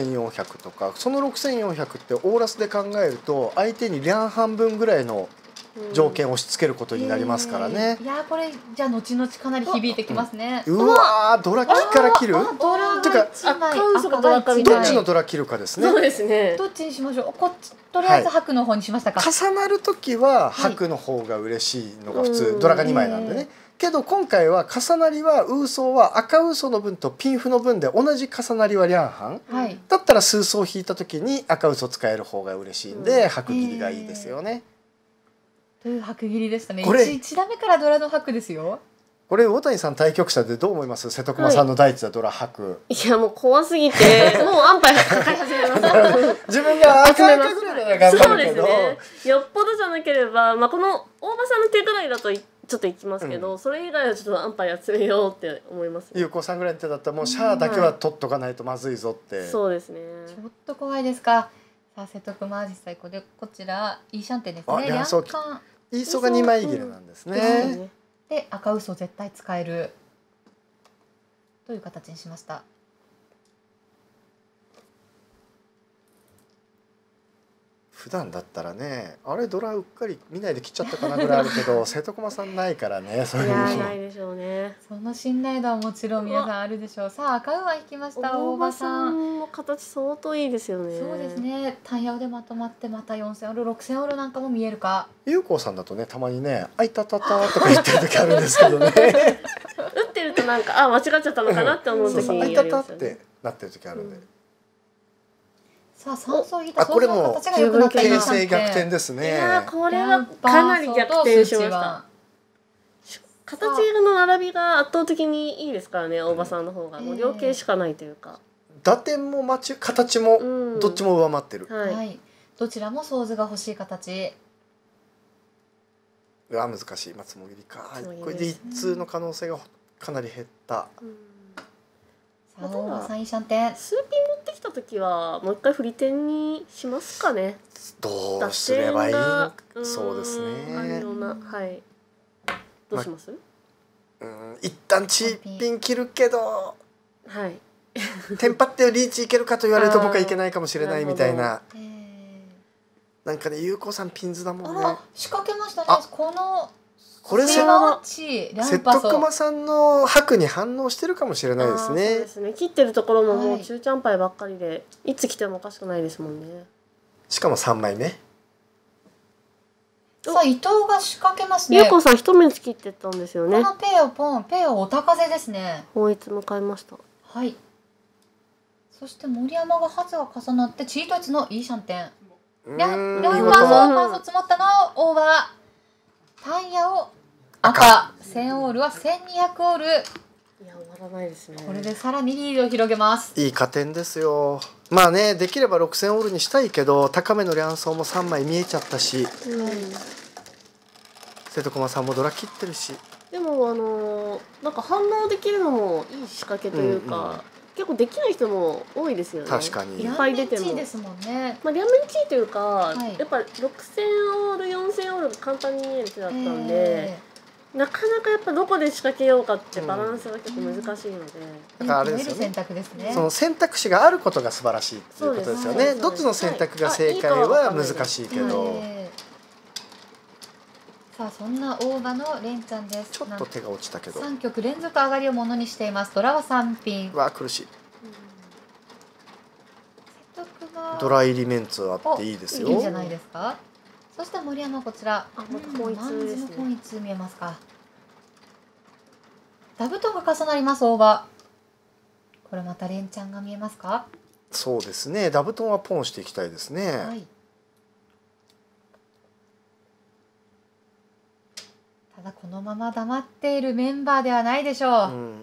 6400とか、その6400ってオーラスで考えると相手にリャン半分ぐらいの条件を押し付けることになりますからね。 いやこれじゃあ後々かなり響いてきますね。 うわー、ドラキから切る？ ドラてかが1枚、 どっちのドラ切るかですね。 そうですね。 どっちにしましょう。こっちとりあえず白の方にしましたか。 重なる時は白の方が嬉しいのが普通、ドラが2枚なんでね。けど今回は重なりはウーソーは赤ウーソーの分とピンフの分で同じ重なりはリャンハン、だったら数層引いた時に赤ウーソー使える方が嬉しいんで、白切りがいいですよね。 という白切りでしたね。 これ 1打目からドラの白ですよ。 これ大谷さん対局者でどう思います？瀬戸熊さんの第一打ドラ白。 いやもう怖すぎてもう安牌かかり始めます。 自分が赤ぐらいなら頑張るけど、 そうですね。よっぽどじゃなければ、この大場さんの手ぐらいだとちょっといきますけど、それ以外はちょっと安牌集めようって思います。 有効さんぐらいの手だったらもうシャアだけは取っとかないとまずいぞって。 そうですね。 ちょっと怖いですか。さあ瀬戸熊実際こちらイーシャンテンですね。 リャンソーイーソーが2枚切れなんですね。 で赤嘘絶対使えるという形にしました。 普段だったらね、あれドラうっかり見ないで切っちゃったかなぐらいあるけど瀬戸熊さんないからね。そういうのないでしょうね。 その信頼度はもちろん皆さんあるでしょう。さあ赤馬引きました大場さん。 も形相当いいですよね。 そうですね。単ヤオでまとまってまた4000オール6000オールなんかも見えるか。 有効さんだとねたまにね「あいたたた」とか言ってる時あるんですけどね。 打ってるとなんか間違っちゃったのかなって思う時にあいたたってなってる時あるんで。 さあ3層引いたこれも形勢逆転ですね。 いやこれはかなり逆転しました。形の並びが圧倒的にいいですからね、大場さんの方がもう両形しかないというか。 打点も形もどっちも上回ってる。 はい。どちらもソーズが欲しい形。 うわ難しい松もぎりか。これで一通の可能性がかなり減った。 さあ大場さんいいシャンテン。 数ピン持ってきた時はもう一回振り点にしますかね。 どうすればいいの？そうですね。 はい。どうします？ 一旦チーピン切るけど、 はい。 テンパってリーチいけるかと言われると僕はいけないかもしれないみたいな。なんかね有効さんピンズだもんね。 仕掛けましたね。 これ瀬戸熊さんの白に反応してるかもしれないですね。 そうですね。切ってるところももう中ちゃん牌ばっかりで、いつ来てもおかしくないですもんね。 しかも3枚目。 さあ伊藤が仕掛けますね。 ゆうこさん一目つきってたんですよね。 このペアをポン、ペアをお高勢ですね。 法律迎えました。 はい。そして森山がハズが重なってチートイツのイーシャンテン。ランパーソ積もったのオーバー。タイヤを赤、1000オールは1200オール。 いや終わらないですね。 これでさらにリードを広げます。 いい加点ですよ。まあねできれば6000オールにしたいけど高めの両層も3枚見えちゃったし、瀬戸駒さんもドラ切ってるし。 でもなんか反応できるのもいい仕掛けというか、結構できない人も多いですよね。 確かに。 いっぱい出ても。ですもんね。 両面チーというか、やっぱ6000オール4000オールが簡単に見える手だったんで、なかなかやっぱどこで仕掛けようかってバランスが結構難しいので。 だからあれですよね。 選択ですね。 その選択肢があることが素晴らしいっていうことですよね。どっちの選択が正解は難しいけど。 さあそんな大場のレンちゃんです。 ちょっと手が落ちたけど。 3局連続上がりをものにしています。ドラは3ピン。 わあ苦しい。ドラ入りメンツあっていいですよ。 いいんじゃないですか。そして森山こちら。 またポイツですね。 ポイツ見えますか。ダブトンが重なります大場。これまたレンちゃんが見えますか。 そうですね。ダブトンはポンしていきたいですね。はい。 ただこのまま黙っているメンバーではないでしょう。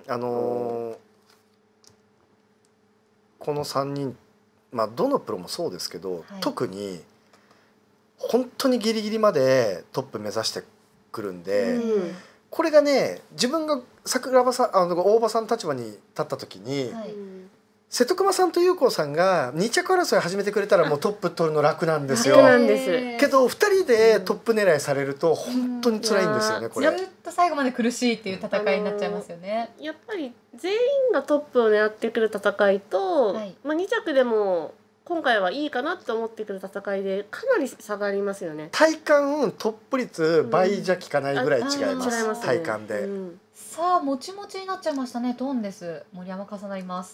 この3人、まあどのプロもそうですけど、特に本当にギリギリまでトップ目指してくるんで、これがね自分が桜庭さん大場さんの立場に立った時に。瀬戸熊さんと優子さんが2着争い始めてくれたらもうトップ取るの楽なんですよ。けど2人でトップ狙いされると本当に辛いんですよねこれ。 ずっと最後まで苦しいっていう戦いになっちゃいますよね。 やっぱり全員がトップを狙ってくる戦いと、2着でも今回はいいかなって思ってくる戦いでかなり差がありますよね。 体感トップ率倍じゃ効かないぐらい違います。 違いますね体感で。 さあもちもちになっちゃいましたね。トンです。森山重なります。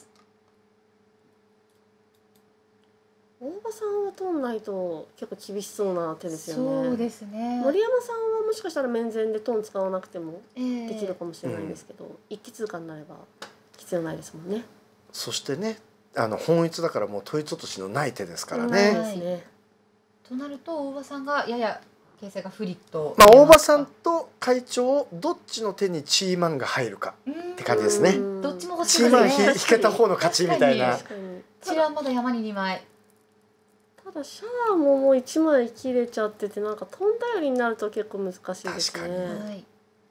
大場さんは取んないと結構厳しそうな手ですよね。 そうですね。 森山さんはもしかしたら面前でトン使わなくてもできるかもしれないんですけど、一気通過になれば必要ないですもんね。 そしてね、本一だからもう統一落としのない手ですからないね。 ですね。 となると大場さんがやや形勢が不利と。 まあ大場さんと会長どっちの手にチーマンが入るかって感じですね。 どっちも欲しチーマンいですね。 引けた方の勝ちみたいな。 確かに。 こちらはまだ山に2枚。 ただシャアももう1枚切れちゃってて、なんか飛んだよりになると結構難しいですね。 確かにはい。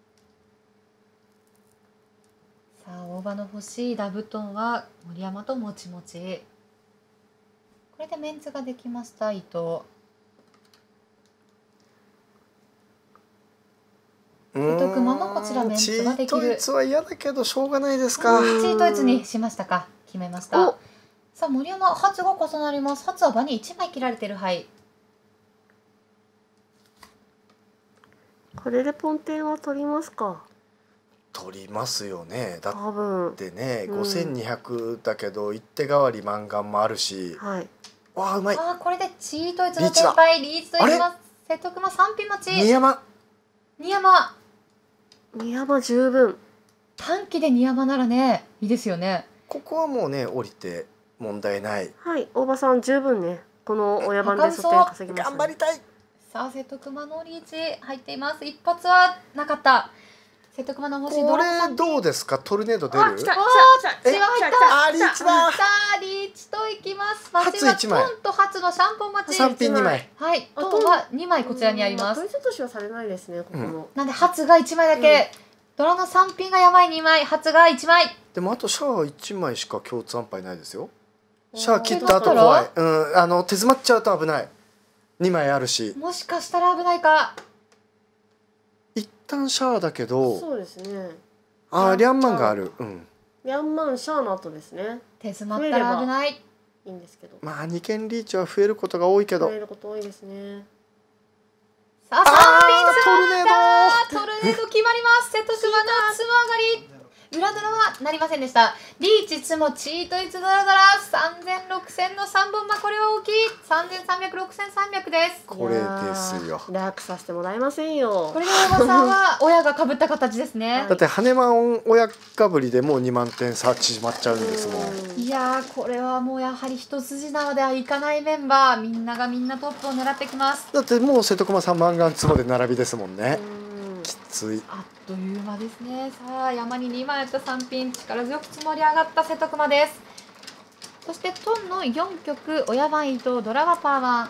さあ大場の欲しいダブトンは森山ともちもち。これでメンツができました伊藤。瀬戸熊もこちらメンツができる。 チートイツは嫌だけどしょうがないですか。 チートイツにしましたか。決めました。さあ森山初が重なります。初は場に1枚切られてる牌。 これでポンテンは取りますか。 取りますよね。だ多分ってね、5200だけど一手代わり満願もあるし。 はい。 わあうまい。 ああこれでチートイツの先輩リーチと言います。瀬戸熊3品待ち。 二山。 二山。 二山十分。 短期で二山ならねいいですよね。 ここはもうね降りて問題ない。 はい、大場さん十分ね。この親番で素点稼ぎました、ね。 頑張りたい。 さあ瀬戸熊のリーチ入っています。一発はなかった。瀬戸熊の星これどうですか。トルネード出る。 あ、来た。 血が入った。 あリーチだ。 さあリーチといきます。 初1枚。 トンと初のシャンポン待ち。 3品2枚。 はい。トンは2枚こちらにあります。 統一落としはされないですね。ここも。 なんで初が1枚だけ。ドラの3品がやばい2枚、初が1枚。 でもあとシャア1枚しか共通安牌ないですよ。シャア切った後怖い。手詰まっちゃうと危ない。2枚あるし。 もしかしたら危ないか。 一旦シャアだけど。 そうですね。 リャンマンがある。 リャンマンシャアの後ですね。 手詰まったら危ない。 いいんですけど。 まあ2件リーチは増えることが多いけど。 増えること多いですね。 さあ、 トルネード。 トルネード決まります。瀬戸熊のつま上がり。裏ドラはなりませんでした。リーチツもチートイツドラドラ3000、6000の3本これは大きい。3300、6300です。 これですよ。 楽させてもらえませんよ。 これで大場さんは親が被った形ですね。 だって羽根マン親かぶりでもう2万点差縮まっちゃうんですもん。 いやーこれはもうやはり一筋縄ではいかないメンバー。みんながみんなトップを狙ってきます。 だってもう瀬戸熊3万眼ツボで並びですもんね。きつい。 あっという間ですね。さあ山に2枚あった3品、力強く積もり上がった瀬戸熊です。そしてトンの4局、親番伊藤、ドラはパーワン。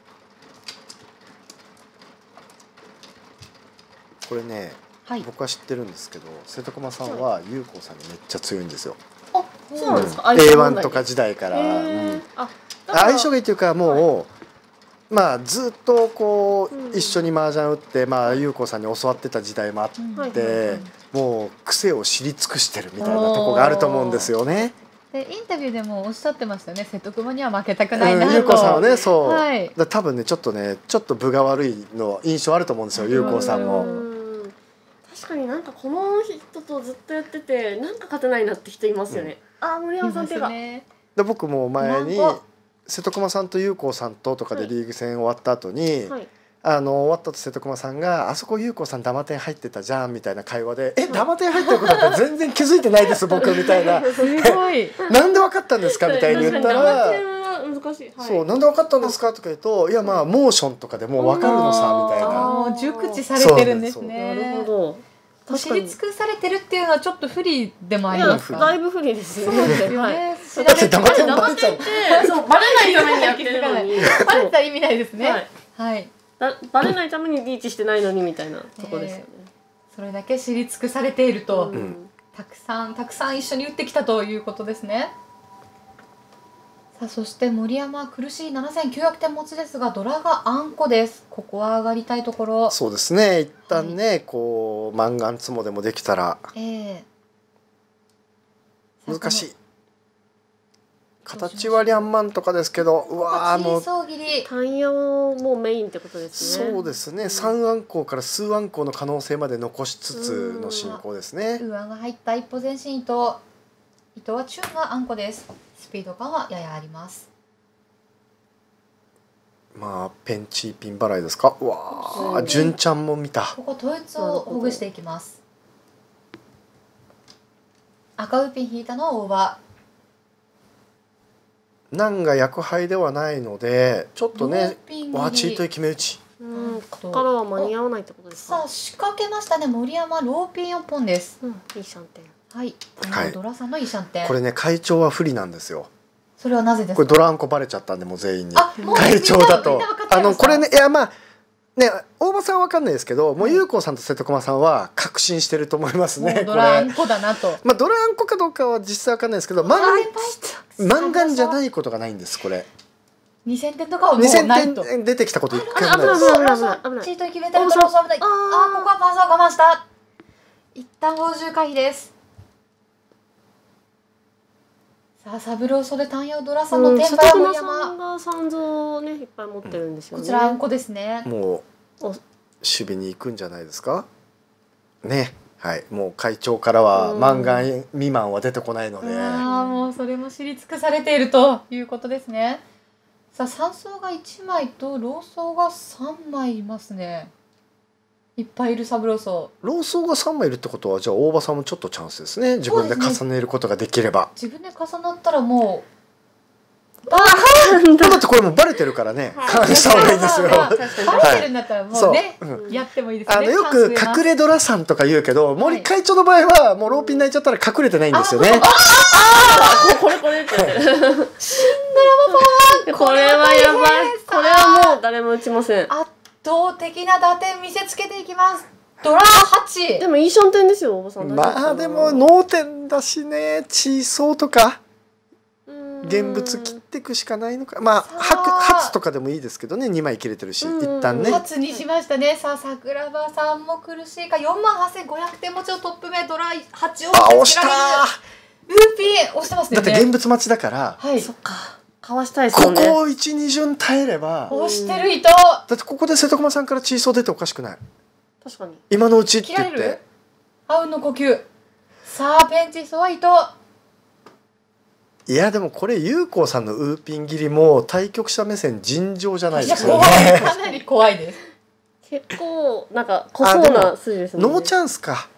これね、僕は知ってるんですけど、瀬戸熊さんは優子さんにめっちゃ強いんですよ。 あ、そうなんですか。 A1 とか時代から。相性がいいというかもう。まあずっとこう一緒に麻雀打って優子さんに教わってた時代もあってもう癖を知り尽くしてるみたいなとこがあると思うんですよね。 でインタビューでもおっしゃってましたよね。瀬戸熊には負けたくないなと。 優子さんはねそう、 はい、 だ多分ねちょっと分が悪いの印象あると思うんですよ優子さんも。 確かになんかこの人とずっとやっててなんか勝てないなって人いますよね。あ、森山さん手が。 で僕も前に瀬戸熊さんと優子さんとかでリーグ戦終わった後に、終わったと瀬戸熊さんが「あそこ優子さんダマ点入ってたじゃん」みたいな会話で「ダマ点入ってることだって全然気づいてないです僕」みたいな「 すごいなんで分かったんですか?」みたいに言ったら 「難しい、 そうなんで分かったんですか?」とか言うと「いやまあモーションとかでもう分かるのさ」みたいな。 熟知されてるんですね。 なるほど。 知り尽くされてるっていうのはちょっと不利でもありますか。 だいぶ不利ですよね。 だって黙って黙ってってそうバレないためにやってるのにバレたら意味ないですね。はい。 バレないためにリーチしてないのにみたいなとこですよね。 それだけ知り尽くされていると、たくさん一緒に打ってきたということですね。さあそして森山苦しい7900点持ちですがドラがあんこです。ここは上がりたいところ。 そうですね。一旦ね、こうマンガンツモでもできたら難しい。 形はリャンマンとかですけど、うわーもう単葉もメインってことですね。 そうですね。3暗行から数暗行の可能性まで残しつつの進行ですね。 ウーアンが入った一歩前進糸は中があんこです。スピード感はややあります。 まあペンチーピン払いですか。うわあ、純ちゃんも見た。 ここ統一をほぐしていきます。赤ウーピン引いたのはオーバー。 難が薬杯ではないのでちょっとね、わチート決め打ち。 ここからは間に合わないってことですか。 さあ仕掛けましたね。森山ローピン4本です。 いいシャンテン。 はい。ドラさんのいいシャンテン。 これね会長は不利なんですよ。 それはなぜですか。 これドランコバレちゃったんでもう全員に。会長だとこれね、いやまあね、大場さんは分かんないですけど、もう優子さんと瀬戸駒さんは確信してると思いますね。 ドランコだなと。 まあドランコかどうかは実際分かんないですけど、マンガンじゃないことがないんですこれ。 2000点とかはもうないと。 2000点出てきたこと一回もないです。 チートに決めてるドラソ危ない。ここはパーサー我慢した。一旦50回避です。さあサブローソで単葉ドラさんの天パや森山さんが三蔵をねいっぱい持ってるんですよね。 こちらあんこですね。 もう守備に行くんじゃないですかね。はい、もう会長からは満願未満は出てこないので、 ああもうそれも知り尽くされているということですね。さあ三層が1枚と老層が3枚いますね。いっぱいいるサブローソー。 老層が3枚いるってことはじゃあ大場さんもちょっとチャンスですね。自分で重ねることができれば。 自分で重なったらもうだってこれもうバレてるからね、感謝方がいいですよ。 バレてるんだったらもうね、やってもいいですね。 よく隠れドラさんとか言うけど、森会長の場合はもうローピン泣いちゃったら隠れてないんですよね。 これって言ってる。 シンドラマパワー。 これはやばい。これはもう誰も打ちません。 圧倒的な打点見せつけていきます。ドラ8。 でもいいシャンテンですよ、大場さん。 まあでも脳天だしね、チーソーとか現物切っていくしかないのか。まあ初とかでもいいですけどね、2枚切れてるし一旦ね。 初にしましたね。さあ桜庭さんも苦しいか。48,500点持ちのトップ目ドラ8を押したー。 ルーピー押してますね。 だって現物待ちだから。 はい。 そっか。かわしたいですよね。 ここを1、2順耐えれば。 押してる糸。 だってここで瀬戸駒さんからチーソー出ておかしくない。 確かに。 今のうちって言って。 あうんの呼吸。さあペンチソは糸。 いやでもこれ優子さんのウーピン切りも対局者目線尋常じゃないですよね。かなり怖いです。 結構なんか濃そうな筋ですね。 ノーチャンスか。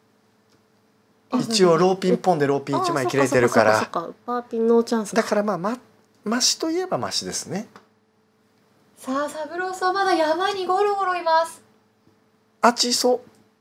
一応ローピンポンでローピン1枚切れてるから。 そっかパーピンノーチャンス。 だからまあマシといえばマシですね。 さあサブローソーまだ山にゴロゴロいます。 あちそう。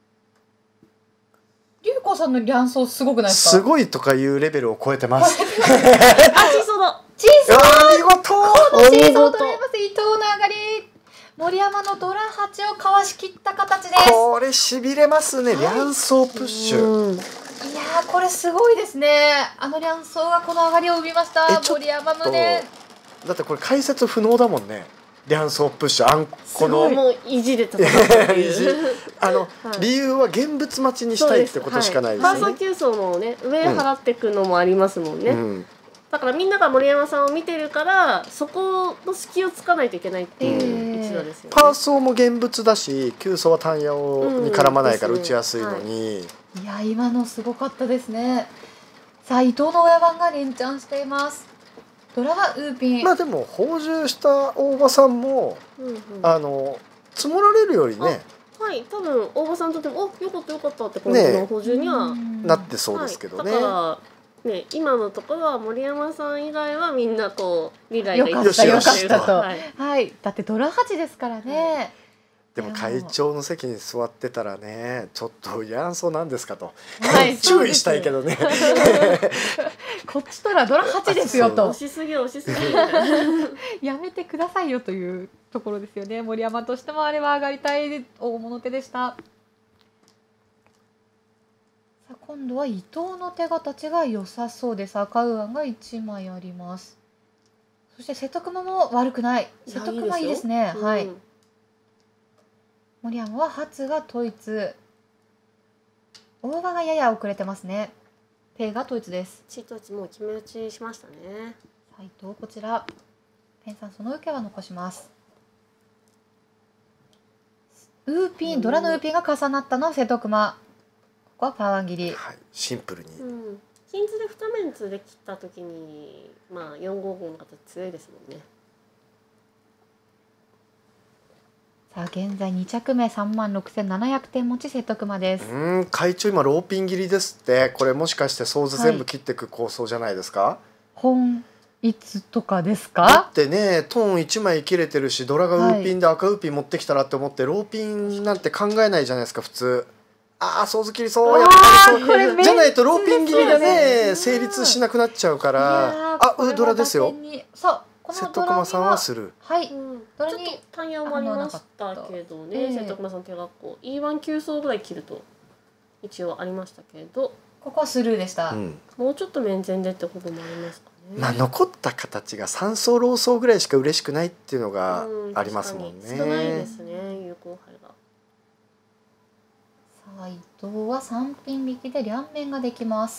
龍子さんのリャンソーすごくないですか。 すごいとかいうレベルを超えてます。 あ、チーソーだ。 チーソー。 見事。 このチーソー取れます。伊藤の上がり。森山のドラ8をかわしきった形です。 これ痺れますね。リャンソープッシュ。 いやーこれすごいですね。あのリャンソーがこの上がりを生みました。森山胸。 だってこれ解説不能だもんね。リャンソープッシュあんこのもう意地で戦う理由は現物待ちにしたいってことしかないですね。 ファースト級層もね上払っていくのもありますもんね。だからみんなが森山さんを見てるからそこの隙をつかないといけないっていう一打ですよね。 パーソーも現物だし級層は単葉に絡まないから打ちやすいのに。 いや今のすごかったですね。さあ伊藤の親番が連チャンしています。ドラはウーピン。 まあでも放獣した大場さんも積もられるよりね。 はい、多分大場さんとでもよかったよかったってこの補充にはなってそうですけどね。 だからね今のところは森山さん以外はみんなこう利害がよかったよかったと。はい、だってドラ8ですからね。 でも会長の席に座ってたらねちょっとヤンソーなんですかと、注意したいけどね。 こっちとらドラ8ですよと。 押しすぎ押しすぎ。 やめてくださいよというところですよね。森山としてもあれは上がりたい大物手でした。さあ今度は伊藤の手形が良さそうです。赤ウーアンが1枚あります。そして瀬戸熊も悪くない。瀬戸熊いいですね。はい。森山は初が統一。大場がやや遅れてますね。ペイが統一です。 チートイツもう決め打ちしましたね。 伊藤こちらペンさんその受けは残します。ウーピンドラのウーピンが重なったの瀬戸熊。ここはパワー切り。 はい、シンプルに。 金図で2面図で切った時にまあ455の形強いですもんね。 さあ現在2着目36,700点持ち瀬戸熊です。 会長今ローピン切りですって。これもしかしてソーズ全部切っていく構想じゃないですか。 本一とかですか。 だってねトーン1枚切れてるしドラがウーピンで赤ウーピン持ってきたらって思ってローピンなんて考えないじゃないですか普通。ああソーズ切りそうやっぱりそうじゃないとローピン切りがね成立しなくなっちゃうから。ドラですよ。瀬戸熊さんはする。 はい。 ドラに単ヤもありましたけどね。瀬戸熊さん手がこう E1 9層ぐらい切ると一応ありましたけど、 ここはスルーでした。 もうちょっと面前でってこともありますかね。 まあ残った形が3層ロー層ぐらいしか嬉しくないっていうのがありますもんね。 少ないですね有効杯が。 さあ伊藤は3ピン引きで両面ができます。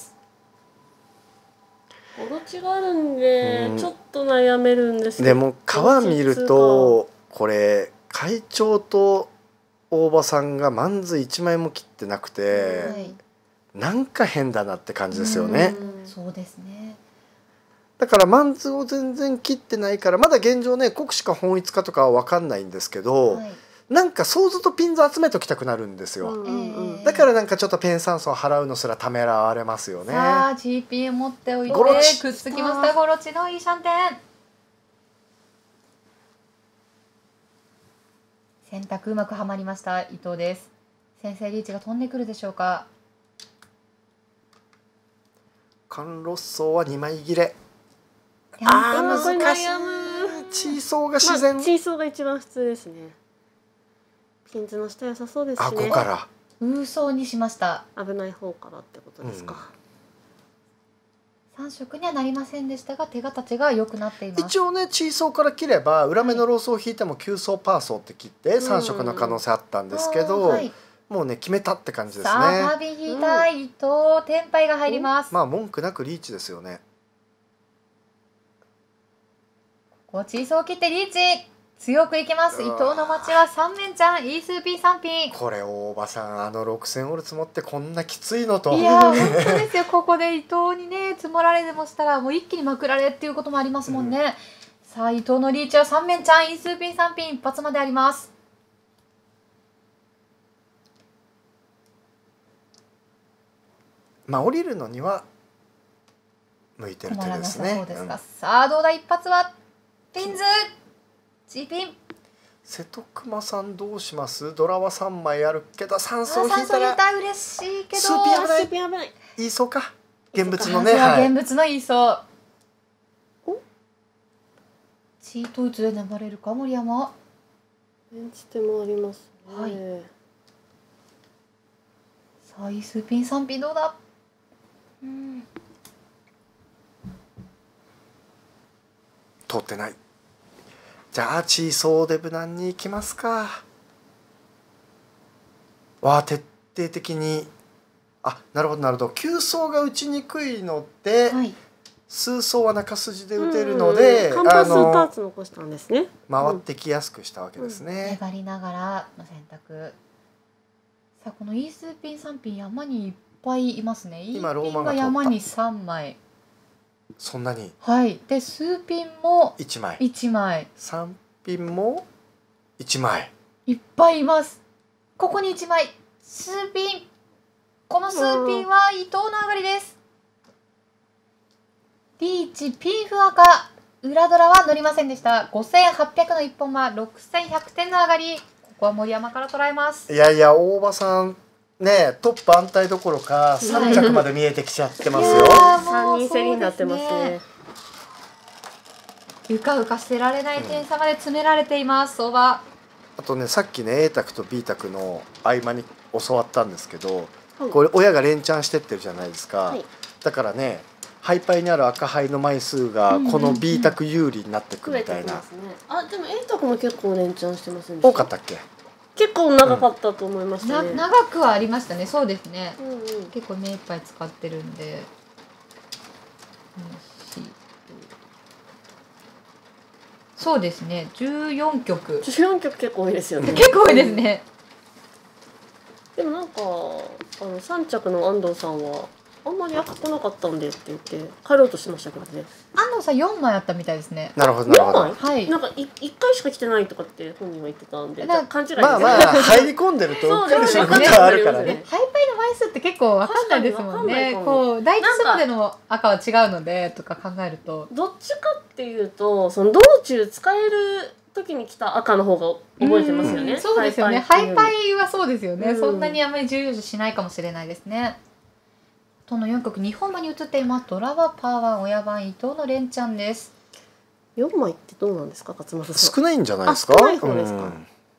オロチがあるんでちょっと悩めるんですけど。 でも皮見るとこれ会長と大場さんがマンズ1枚も切ってなくて、なんか変だなって感じですよね。 そうですね。 だからマンズを全然切ってないからまだ現状ね国士か本一かとかは分かんないんですけど、なんかソーズとピンズ集めときたくなるんですよ。だからなんかちょっとペン酸素を払うのすらためられますよね。 さあ GP 持っておいてくっつきましたゴロチのいいシャンテン。選択うまくはまりました伊藤です。先制リーチが飛んでくるでしょうか。 カンロッソーは2枚切れ。 難しい。 チーソーが自然。 チーソーが一番普通ですね。ピンズの下良さそうですしね。 ここからウーソーにしました。 危ない方からってことですか。 3色にはなりませんでしたが手形が良くなっています。 一応ねチーソーから切れば裏目のローソーを引いても9層パーソーって切って3色の可能性あったんですけど、もうね決めたって感じですね。 さあパービー引いた伊藤テンパイが入ります。 まあ文句なくリーチですよね。 ここチーソーを切ってリーチ強くいきます。伊藤の町は3面ちゃん E スーピー3ピン。 これ大場さん6000オール積もってこんなきついのと。 いや本当ですよ。ここで伊藤にね積もられでもしたらもう一気にまくられっていうこともありますもんね。さあ伊藤のリーチは3面ちゃん E スーピー3ピン一発まであります。 まあ降りるのには向いてる手ですね。 そうですか。さあどうだ一発はピンズ。G ピン。 瀬戸熊さんどうします？ドラは3枚あるけど3層引いたら嬉しいけどスーピン危ない。いいそうか。現物のね。 現物のいいそう。チート打つで粘れるか森山。 ベンチ手もありますね。さあいいスーピン3ピンどうだ。 通ってない。じゃあチーソーで無難に行きますか。徹底的になるほどなるほど。9層が打ちにくいので、数層は中筋で打てるのでカンパス2つ残したんですね。 回ってきやすくしたわけですね。 粘りながらの選択。さあこのイースーピン3ピン山にいっぱいいますね。 今ローマが山に3枚。 そんなに。 で数ピンも 1枚。 1枚。 3ピンも1枚。 いっぱいいます。ここに1枚。数ピン。この数ピンは伊藤の上がりです。リーチピンフ赤。裏ドラは乗りませんでした。5800の一本は6100点の上がり。ここは森山から捉えます。 いやいや大場さんねトップ安泰どころか3着まで見えてきちゃってますよ。 3人競りになってますね。 うかうか捨てられない点差まで詰められています相場。 あとねさっきね A 卓と B 卓の合間に教わったんですけど、これ親が連チャンしてってるじゃないですか。だからねハイパイにある赤牌の枚数がこの B 卓有利になってくみたいな。 でも A 卓も結構連チャンしてませんでした？ 多かったっけ？ 結構長かったと思いましたね。 長くはありましたね。そうですね。結構目いっぱい使ってるんで。 そうですね。14曲。 14曲結構多いですよね。 結構多いですね。 でもなんか3着の安藤さんはあんまり赤来なかったんでって言って帰ろうとしてましたけどね。 安藤さん4枚あったみたいですね。 なるほどなるほど。 はい。 なんか1回しか来てないとかって本人は言ってたんで、勘違いですね。 まあまあ入り込んでるとうっかりすることはあるからね。 ハイパイの枚数って結構わかんないですもんね。こう第一スローでの赤は違うのでとか考えると。 どっちかっていうとその道中使える時に来た赤の方が覚えてますよね。 そうですよね。ハイパイはそうですよね。そんなにあまり重要視しないかもしれないですね。との4曲日本馬に移っています。ドラはパーワン親番伊藤の連チャンです。 4枚ってどうなんですか勝俣さん。 少ないんじゃないですか。 少ない方ですか。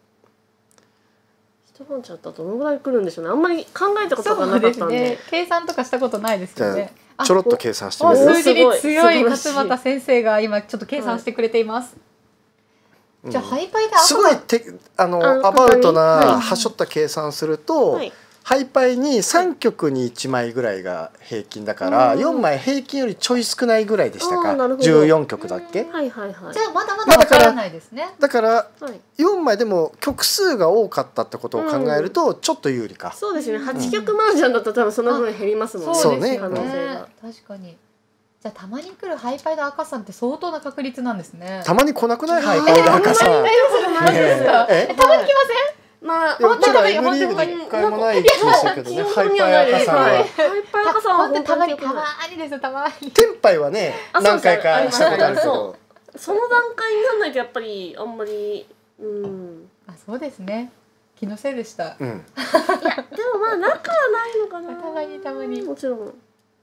一本ちゃったらどのぐらい来るんでしょうね。あんまり考えたことがなかったんで。 計算とかしたことないですよね。 ちょろっと計算してみます。 数字に強い勝俣先生が今ちょっと計算してくれています。じゃあハイパイですごいアバウトなはしょった計算すると。ハイパイに3曲に1枚ぐらいが平均だから4枚平均よりちょい少ないぐらいでしたか。14曲だっけ。 はいはいはい。 じゃあまだまだわからないですね。 だから4枚でも曲数が多かったってことを考えるとちょっと有利か。 そうですね。8曲麻雀だったら多分その分減りますもんね。 そうですよね。確かに。じゃあたまに来るハイパイの赤さんって相当な確率なんですね。 たまに来なくないハイパイの赤さん。 たまに来ません。 まあ、 うちら M リーグで1回もない気がするけどね、ハイパイ赤さんは。 ハイパイ赤さんはたまにですたまに。 テンパイはね、何回かしたことあるけど。 その段階にならないとやっぱりあんまり、 あ、そうですね。気のせいでした。いや、 でもまあなくはないのかな。 たまに。 もちろん。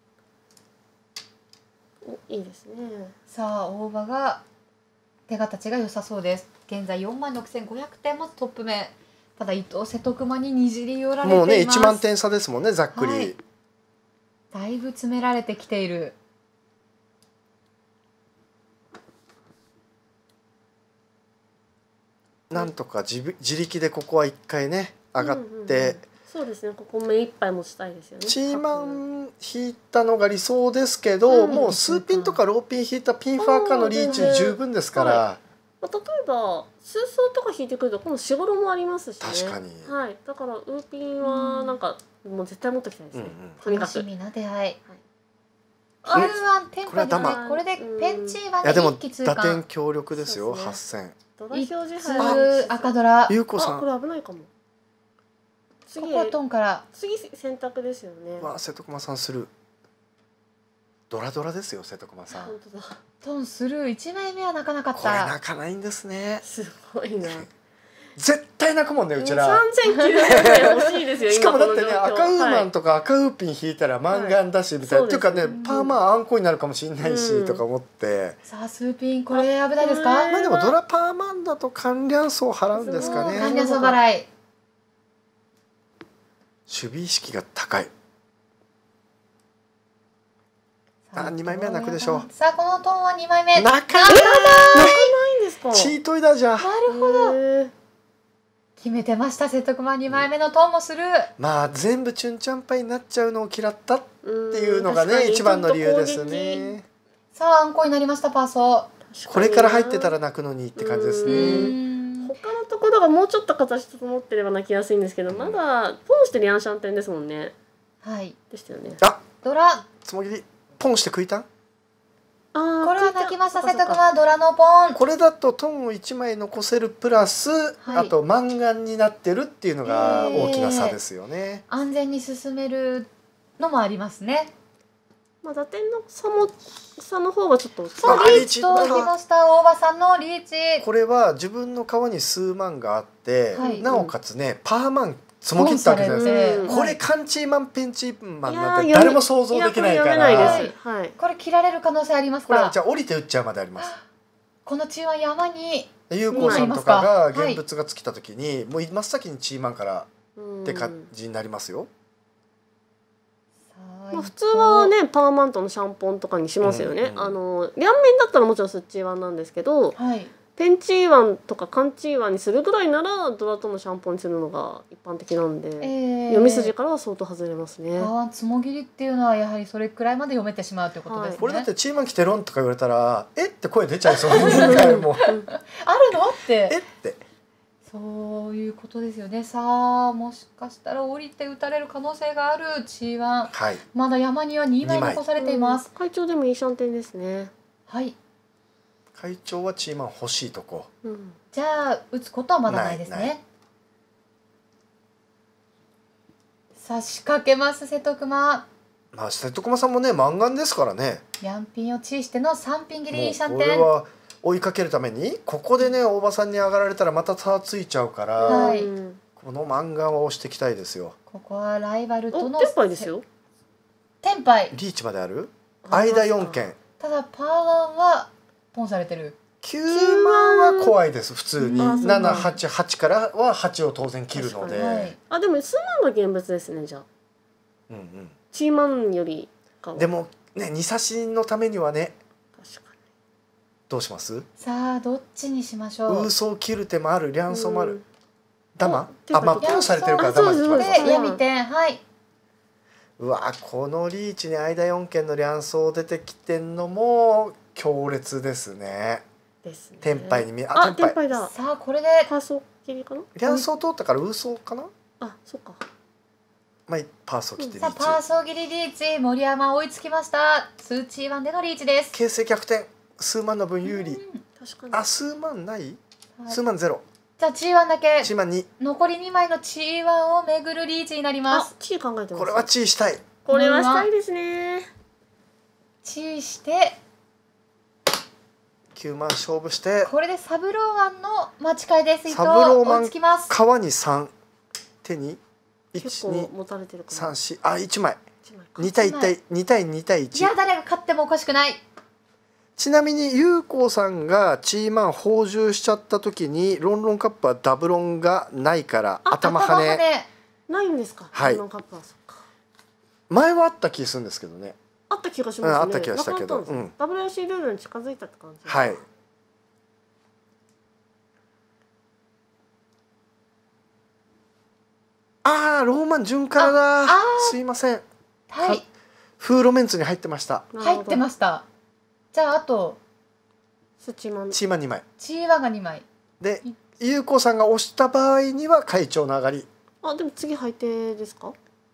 いいですね。 さあ、大場が手形が良さそうです。現在46,500点もトップ目。ただ伊藤瀬戸熊ににじり寄られています。 もうね1万点差ですもんねざっくり、 だいぶ詰められてきている。 なんとか自力でここは1回ね上がって、 そうですねここ目いっぱい持ちたいですよね。 チーマン引いたのが理想ですけど、もう数ピンとかローピン引いたピンファーカーのリーチで十分ですから。 例えば数層とか引いてくるとこのしごろもありますしね。 確かに。 はい。だからウーピンはなんかもう絶対持ってきたいですね。とにかく。 楽しみな出会い。R1テンポですね。これでペンチーはね一気通過。 打点強力ですよ8000。 ドラ表示杯。 赤ドラ。 ゆうこさん。 これ危ないかも。 次トンから。 次選択ですよね。 わあ瀬戸熊さんする。ドラドラですよ瀬戸熊さん。 本当だ。 トンスルー1枚目は泣かなかった。 これ泣かないんですね。 すごいな。 絶対泣くもんねうちら。 3900円欲しいですよ。 しかもだってね赤ウーマンとか赤ウーピン引いたらマンガンだしみたいな。っていうかねパーマンあんこになるかもしれないしとか思って。 さあスーピンこれ危ないですか。 まあでもドラパーマンだと関連層払うんですかね。 関連層払い。 守備意識が高い。2枚目は泣くでしょう。 さあこのトーンは2枚目。 泣かない。 泣かないんですか。 チートイだじゃん。 なるほど。決めてました瀬戸熊2枚目のトーンもする。 まあ全部チュンチャンパイになっちゃうのを嫌ったっていうのがね一番の理由ですね。 さああんこになりましたパーソ。 これから入ってたら泣くのにって感じですね。 他のところがもうちょっと形整ってれば泣きやすいんですけど、まだポンしてリアンシャンテンですもんね。 はいでしたよね。 あドラつもぎりポンして食いたん。 これは泣きました瀬戸熊ドラのポン。 これだとトンを1枚残せるプラス、あとマンガンになってるっていうのが大きな差ですよね。 安全に進めるのもありますね。 まあ打点の差の方がちょっとリーチときました大場さんのリーチ。 これは自分の川に数万があって、なおかつねパーマン積も切ったわけじゃないですか。これカンチーマンペンチーマンなんて誰も想像できないから。 これ切られる可能性ありますか。 これじゃあ降りて打っちゃうまであります。 この血は山に優子さんとかが現物が尽きた時にもう真っ先にチーマンからって感じになりますよ。 まあ普通はねパーマントのシャンポンとかにしますよね。両面だったらもちろんスッチーワンなんですけど、 ペンチーワンとかカンチーワンにするぐらいならドラとのシャンポンにするのが一般的なんで、読み筋からは相当外れますね。 つもぎりっていうのはやはりそれくらいまで読めてしまうということですね。 これだってチーマン来てロンとか言われたらえって声出ちゃいそう2回もあるのってえってそういうことですよね。さあもしかしたら降りて打たれる可能性があるG1、 はい、 まだ山には2枚残されています。 会長でもいいシャンテンですね。 はい。 会長はチーマン欲しいとこ、 じゃあ打つことはまだないですね。さあ仕掛けます瀬戸熊。 まあ瀬戸熊さんもね満願ですからね。 ヤンピンをチーしての3ピン切りいいシャンテン。 これは追いかけるためにここでね大場さんに上がられたらまた差ついちゃうから、はい、この満願は押していきたいですよ。 ここはライバルとのテンパイですよ。 テンパイリーチまである間4件。 ただパーワンはポンされてる。 9万は怖いです普通に。788からは8を当然切るので、はい、 あでも数万が現物ですね。じゃあチーマンよりかでもね2差しのためにはね。 確かにどうします？ さあどっちにしましょう。 ウーソー切る手もある、リャンソーもある。ダマ？あ、まあポンされてるからダマに決まる。 闇点、はい。 うわ、このリーチに間4件のリャンソー出てきてんのも強烈ですね。 ですね。 テンパイに見あ、テンパイだ。 さあこれでパーソー切りかな？ リャンソー通ったからウーソーかな？ あ、そうか。 まあパーソー切ってリーチ。 さあパーソー切りリーチ、森山追いつきました。数値1でのリーチです。 形勢逆転。数万の分有利。 確かに。 あ、数万ない？数万ゼロ。 じゃあ G1 だけ。 G1 2。 残り2枚の G1 を巡るリーチになります。 チー考えてます。 これはチーしたい。 これはしたいですね。 チーして 9万勝負して。 これでサブローマンの待ち替えです。伊藤サブローマン追いつきます。 川に3手に結構持たれてるかな。 3、4、あ、1枚。2対1対2対2対1。 いや誰が勝ってもおかしくない。 ちなみに優子さんがチーマン放充しちゃった時にロンロンカップはダブロンがないから頭跳ねないんですか。 はい。 ロンカップはそっか。 前はあった気するんですけどね。 あった気がしますね。 あった気がしたけど。 WRC ルールに近づいたって感じ。 はい。ああ、ローマン順からだ。すいません。 はい。 フーロメンツに入ってました。 入ってました。じゃああとチーマン2枚。 チーワが2枚。 で、優子さんが押した場合には会長の上がり。 あ、でも次配定ですか？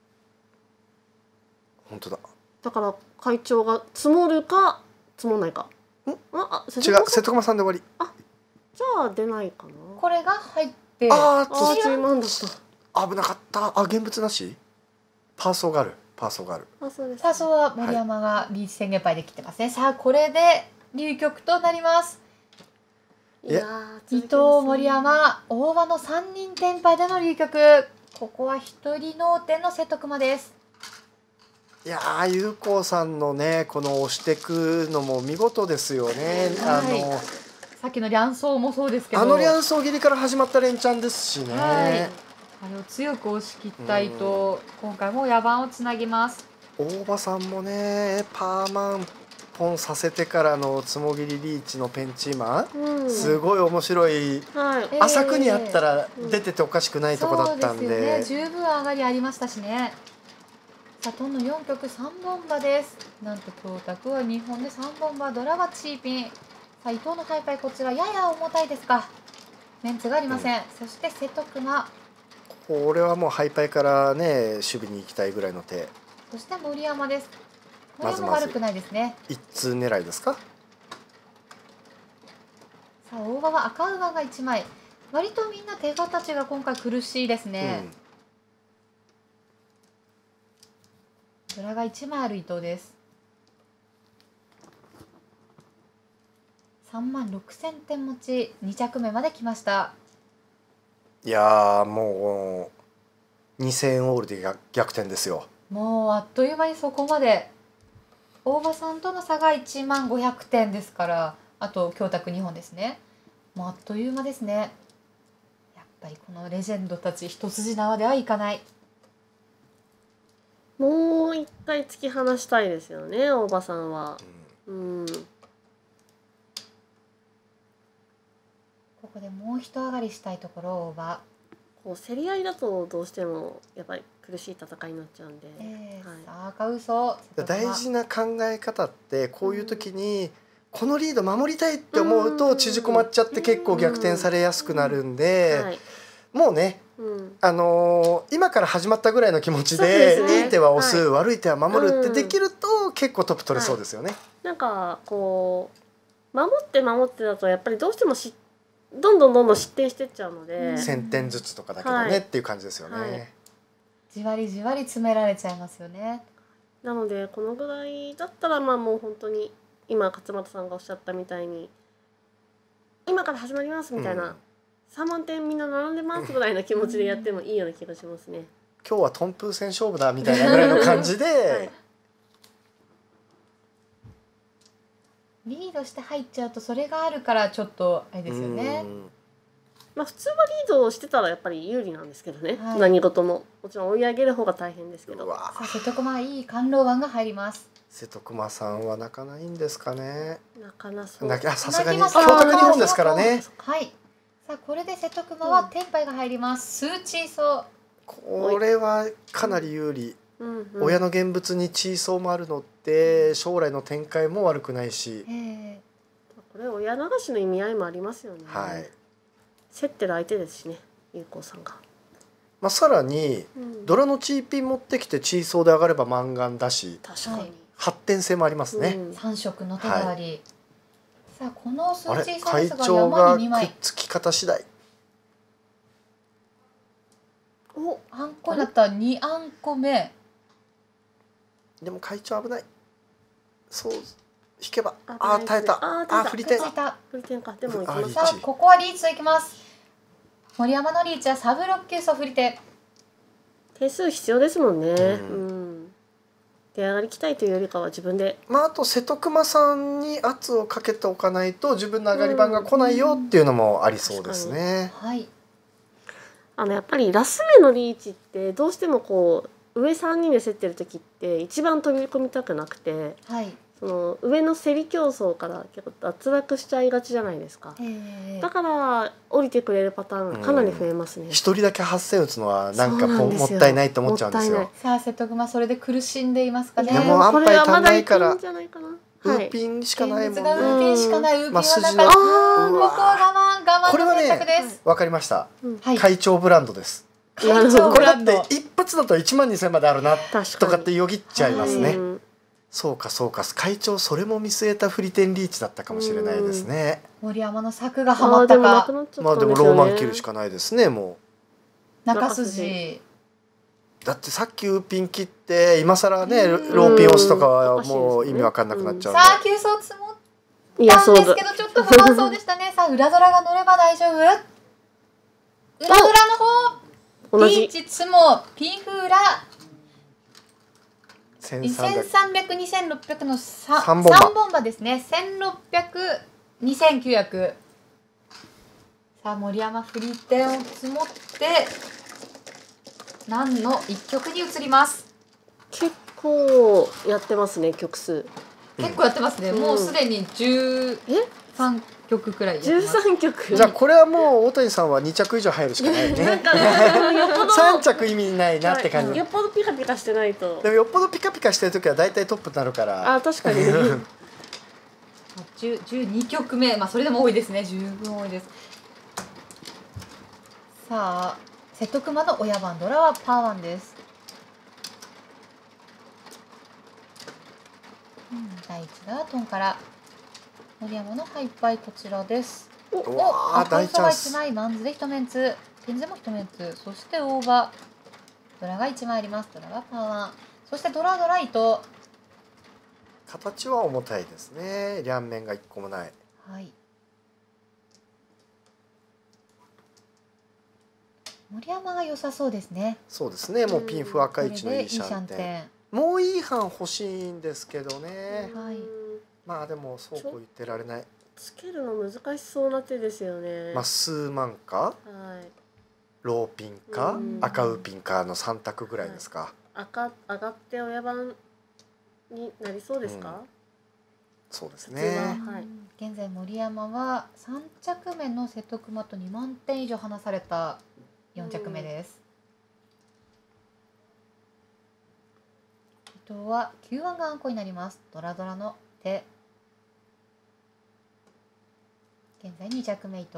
本当だ。 だから会長が積もるか積もんないか。 違う、瀬戸熊さんで終わり。 あ、じゃあ出ないかな。 これが入って。 ああ、チーマンだった。 危なかった。あ、現物なし？パーソーがある。パーソーがある。 パーソーは森山がリーチ宣言杯で切ってますね。さあこれで流局となります。 いや伊藤森山大場の3人転敗での流局。ここは1人脳天の瀬戸熊です。 いやー、優子さんのねこの押してくのも見事ですよね。 さっきのリャンソーもそうですけど、 リャンソー切りから始まった連チャンですしね。 あれを強く押し切った伊藤、今回も野番をつなぎます。 大場さんもねパーマンポンさせてからのつもぎりリーチのペンチーマン、すごい面白い、浅くにあったら出てておかしくないとこだったんで、 そうですよね、十分上がりありましたしね。さあトンの4曲3本馬です。なんと京卓は2本で3本馬、ドラがチーピン。さあ伊藤の大会こちらやや重たいですか、メンツがありません。そして瀬戸熊、 これはもうハイパイからね守備に行きたいぐらいの手。 そして森山です。これも悪くないですね。 一通狙いですか。 さあ大場は赤馬が1枚、割とみんな手形が今回苦しいですね。ドラが1枚ある伊藤です。36,000点持ち、2着目まで来ました。 いやーもう2000オールで逆転ですよ。 もうあっという間にそこまで。大場さんとの差が1500点ですから、あと京卓2本ですね。もうあっという間ですね。やっぱりこのレジェンドたち一筋縄ではいかない。 もう一回突き放したいですよね、大場さんは。 こでもう一上がりしたいところ大場。 こう競り合いだとどうしてもやっぱり苦しい戦いになっちゃうんで、 さあ赤嘘大事な考え方ってこういう時にこのリード守りたいって思うと縮こまっちゃって結構逆転されやすくなるんで、もうね、今から始まったぐらいの気持ちでいい手は押す、悪い手は守るってできると結構トップ取れそうですよね。 なんかこう守ってだとやっぱりどうしてもどんどん失点してっちゃうので、 1000点ずつとかだけどねっていう感じですよね。 じわりじわり詰められちゃいますよね。 なのでこのぐらいだったらもう本当に今勝俣さんがおっしゃったみたいに今から始まりますみたいな、3万点みんな並んでますぐらいの気持ちでやってもいいような気がしますね。 今日はトンプー戦勝負だみたいなぐらいの感じで、 リードして入っちゃうとそれがあるからちょっとあれですよね。 普通はリードをしてたらやっぱり有利なんですけどね、何事ももちろん追い上げる方が大変ですけど。 さあ瀬戸駒いい甘露丸が入ります。 瀬戸駒さんは泣かないんですかね。 泣かなそう。 さすがに強格日本ですからね。 はい。さあこれで瀬戸熊はテンパイが入ります。スーチーソー。 これはかなり有利。親の現物にチーソーもあるのって将来の展開も悪くないし。 これ親流しの意味合いもありますよね。 はい。 競ってる相手ですしね、有効さんが。 さらにドラのチーピン持ってきてチーソーで上がればマンガンだし、 確かに発展性もありますね。 3色の手があり。さあこのスーチーソー会ですが長がく山に2枚。 っつき方次第。 お、あんこになった2あんこ目。 でも会長危ない。そう引けば、耐えた。振り点。 振り点か。でも行きます。 さあここはリーチといきます。森山のリーチはサブ6級ソ振り手。 点数必要ですもんね。出上がり期待というよりかは自分で。 あと瀬戸熊さんに圧をかけておかないと自分の上がり番が来ないよっていうのもありそうですね。 はい。 やっぱりラス目のリーチってどうしてもこう上3人で競ってる時って一番飛び込みたくなくて、その上の競り競争から結構脱落しちゃいがちじゃないですか。だから降りてくれるパターンがかなり増えますね。 一人だけ8000打つのはなんかもったいないと思っちゃうんですよ。 さあ瀬戸熊それで苦しんでいますかね。 でも安牌足んないからウーピンしかないもんね。 ウーピンしかない。ウーピンはなかった。ここは我慢の選択です。 わかりました。会長ブランドです。これだって一発だと12000まであるなとかってよぎっちゃいますね。そうか会長それも見据えた振り点リーチだったかもしれないですね。 森山の策がはまったか。 でもローマン切るしかないですね。もう中筋だってさっきウーピン切って今更ねローピン押すとかはもう意味わかんなくなっちゃう。 さあ急走積もったんですけどちょっと不安そうでしたね。さあ裏ドラが乗れば大丈夫。裏ドラの方リーチツモピンフ裏2300、2600の3本馬ですね。1600、2900。さあ森山振り点を積もって何の1曲に移ります。 結構やってますね曲数。 結構やってますね。もうすでに13曲くらいやってます。 13曲。 じゃあこれはもう大谷さんは2着以上入るしかないね。3着意味ないなって感じ。 よっぽどピカピカしてないと。 でもよっぽどピカピカしてる時は大体トップになるから。 確かに。 12曲目、それでも多いですね。十分多いです。さあ瀬戸熊の親番ドラはパーワンです。第1打はトンから森山のハイパイこちらです。赤い差が1枚、マンズで1メンツ、ピンズも1メンツ、そして大場ドラが1枚あります。ドラがパーワン、そしてドライト。 形は重たいですね。両面が1個もない。 はい。森山が良さそうですね。 そうですね。もうピンフ赤い位置のいいシャンテン。もういい版欲しいんですけどね。でもそうこう言ってられない。 つけるの難しそうな手ですよね。 数万か、ローピンか赤ウーピンかの3択ぐらいですか。 赤上がって親番になりそうですか。 そうです普通はね。 はい。 現在森山は3着目の瀬戸熊と2万点以上離された4着目です。伊藤は9番があんこになります。ドラドラの手。現在2着目伊藤。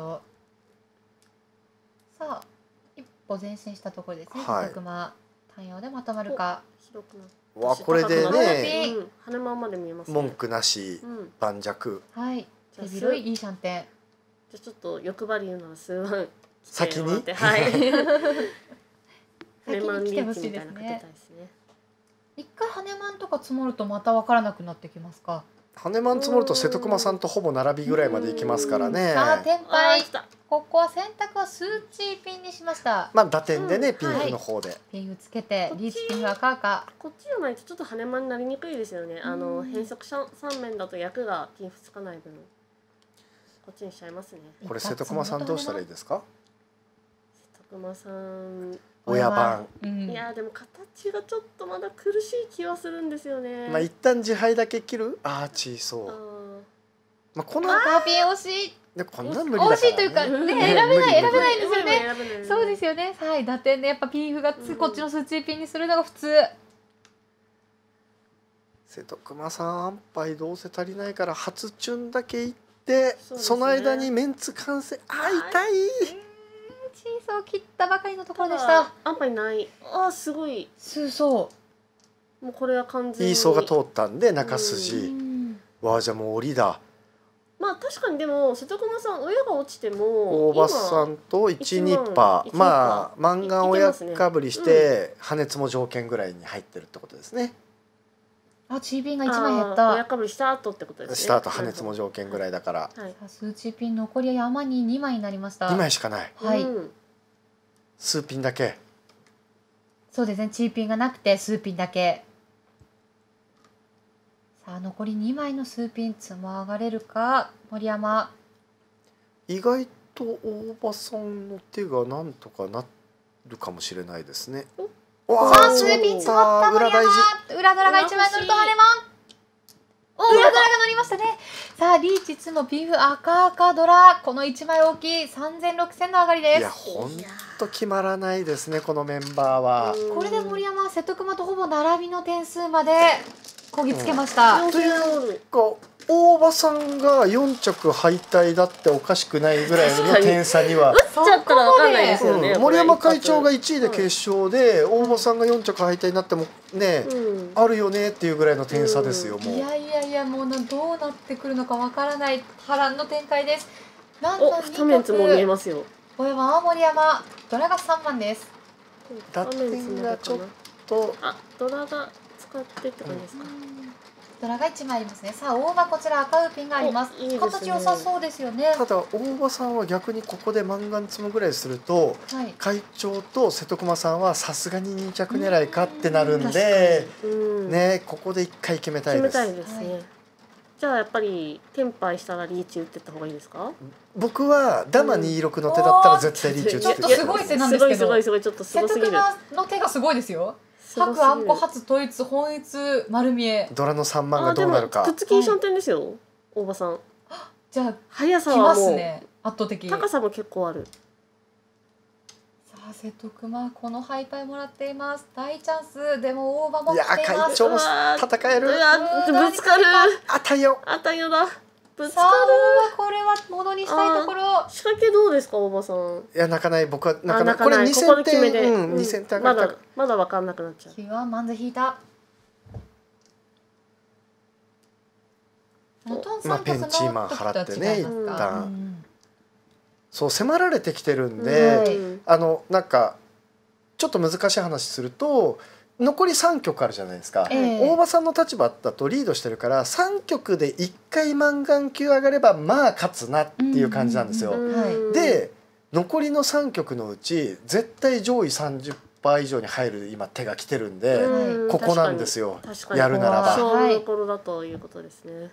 さあ一歩前進したところですね。 はい瀬戸熊単葉でまとまるか。 広くなってわこれでねうん、羽まんまで見えますね。 文句なしうん。 盤石。 はい。 じゃあ手広いいいシャンテン。 じゃあちょっと欲張り言うなら数万先にはい。 先に来てほしいですねレマンリーチみたいなかけたいですね。 一回羽マンとか積もるとまた分からなくなってきますか。 羽マン積もると瀬戸熊さんとほぼ並びぐらいまでいきますからね。 さあ天あー敗来。た。 ここは選択はスーチーピンにしました。 まあ打点でね、 うんピンクの方で。 ピンフつけてこっちリーチピンフ赤赤。 こっちじゃないとちょっと羽まになりにくいですよね。変則三面だと役がピンフつかない分。こっちにしちゃいますね。 これ瀬戸熊さんどうしたらいいですか？ 瀬戸熊さん。 親番。 うんいやーでも形がちょっとまだ苦しい気はするんですよね。 まあ一旦自敗だけ切る。ああ小そあう。 ーまあこの赤ピン惜しい。 でこんなん無理だからね。 惜しいというかね選べない無理選べないんですよね。 選べないそうですよね。はい打点でやっぱピンフがこっちのスーチーピンにするのが普通。 瀬戸熊さん安牌どうせ足りないから初チュンだけ行ってそうですねその間にメンツ完成。あー痛い。 チーソーを切ったばかりのところでしただた。 あんぱいない。ああすごい。 そもうこれは完全に。 いい層が通ったんで中う。 筋。わあじゃあもう折りだ。 まあ確かにでも瀬戸熊さん親が落ちても大場さんと1、2パー、 1 まあマンガン親いけますねかぶりして破熱も条件ぐらいに入ってるってことですね。 あチーピンが1枚減っ親た。 かぶりした後ってことですね。 した後破熱も条件ぐらいだからはい。 さあスーチーピン残りは山に2枚になりました。 2枚しかない。 はい。 うん数ピンだけ。 そうですねチーピンがなくてスーピンだけ。さあ残り2枚のスーピン積も上がれるか森山。 意外と大場さんの手がなんとかなるかもしれないですね。わさああスーピン積もった森裏大事。 山。裏ドラが1枚乗るとハネマン。裏ドラが乗りましたね。さあリーチ2のピンフ赤赤ドラこの1枚大きい3000、6000の上がりでいやす。 本当決まらないですねこのメンバーは。 これで森山は瀬戸熊とほぼ並びの点数までこぎつけました。 というか大場さんが4着敗退だっておかしくないぐらいの点差には。 打っちゃったらわかんないですよね。 森山会長が1位で決勝で大場さんが4着敗退になってもね、あるよねっていうぐらいの点差ですよもう。 いやいやいやもうどうなってくるのかわからない波乱の展開です。なんとお二面つも見えますよ。 大山は森山ドラが3番です。 打点がちょっとあドラが使ってって感じですか。 ドラが1枚ありますね。さあ大場こちら赤ウピンがあります。 おいいですね形良さそうですよね。 ただ大場さんは逆にここでマンガン積むぐらいするとはい。 会長と瀬戸熊さんはさすがに2着狙いかってなるんで、 うん。 ねここで1回決めたいです。 決めたいですはね。じゃあやっぱりテンパイしたらリーチ打ってった方がいいですか。 僕はダマ26の手だったら絶対リーチ打ってちょっとすごい手なんですけどすごいすごいちょっとす瀬戸ごすぎる。 熊の手がすごいですよ。 すごすぎる白あんこ初統一本一丸見え。 ドラの3万があでもどうなるかくっ。つき一緒点ですよ。大場さん。 じゃあ速さ来まはもうすね。圧倒的。 高さも結構ある。 さあ瀬戸熊この敗退もらっています。大チャンスでも大場もいや来ています。 会長も戦える。 うわぶつかる。 あたよ。 あたよだ。ぶつかさある。 大場これはものにしたいところ。 仕掛けどうですか大場さん。 いや泣かない僕は泣かない。 あ泣かこれないここで 2000 決めで。 点2000点上まがっただ。まだわかんなくなっちゃう。 キーはマンズ引いた。 まあペンチーマン払ってね一うん旦。そう迫られてきてるんで、 うんなんかちょっと難しい話すると残り3局あるじゃないですか、大場さんの立場だとリードしてるから3局で1回マンガン級上がればまあ勝つなっていう感じなんですよ。 はいで残りの3局のうち絶対上位30%以上に入る今手が来てるんで、 うんここなんですよ確かにやるならば。 勝負どころだということですね。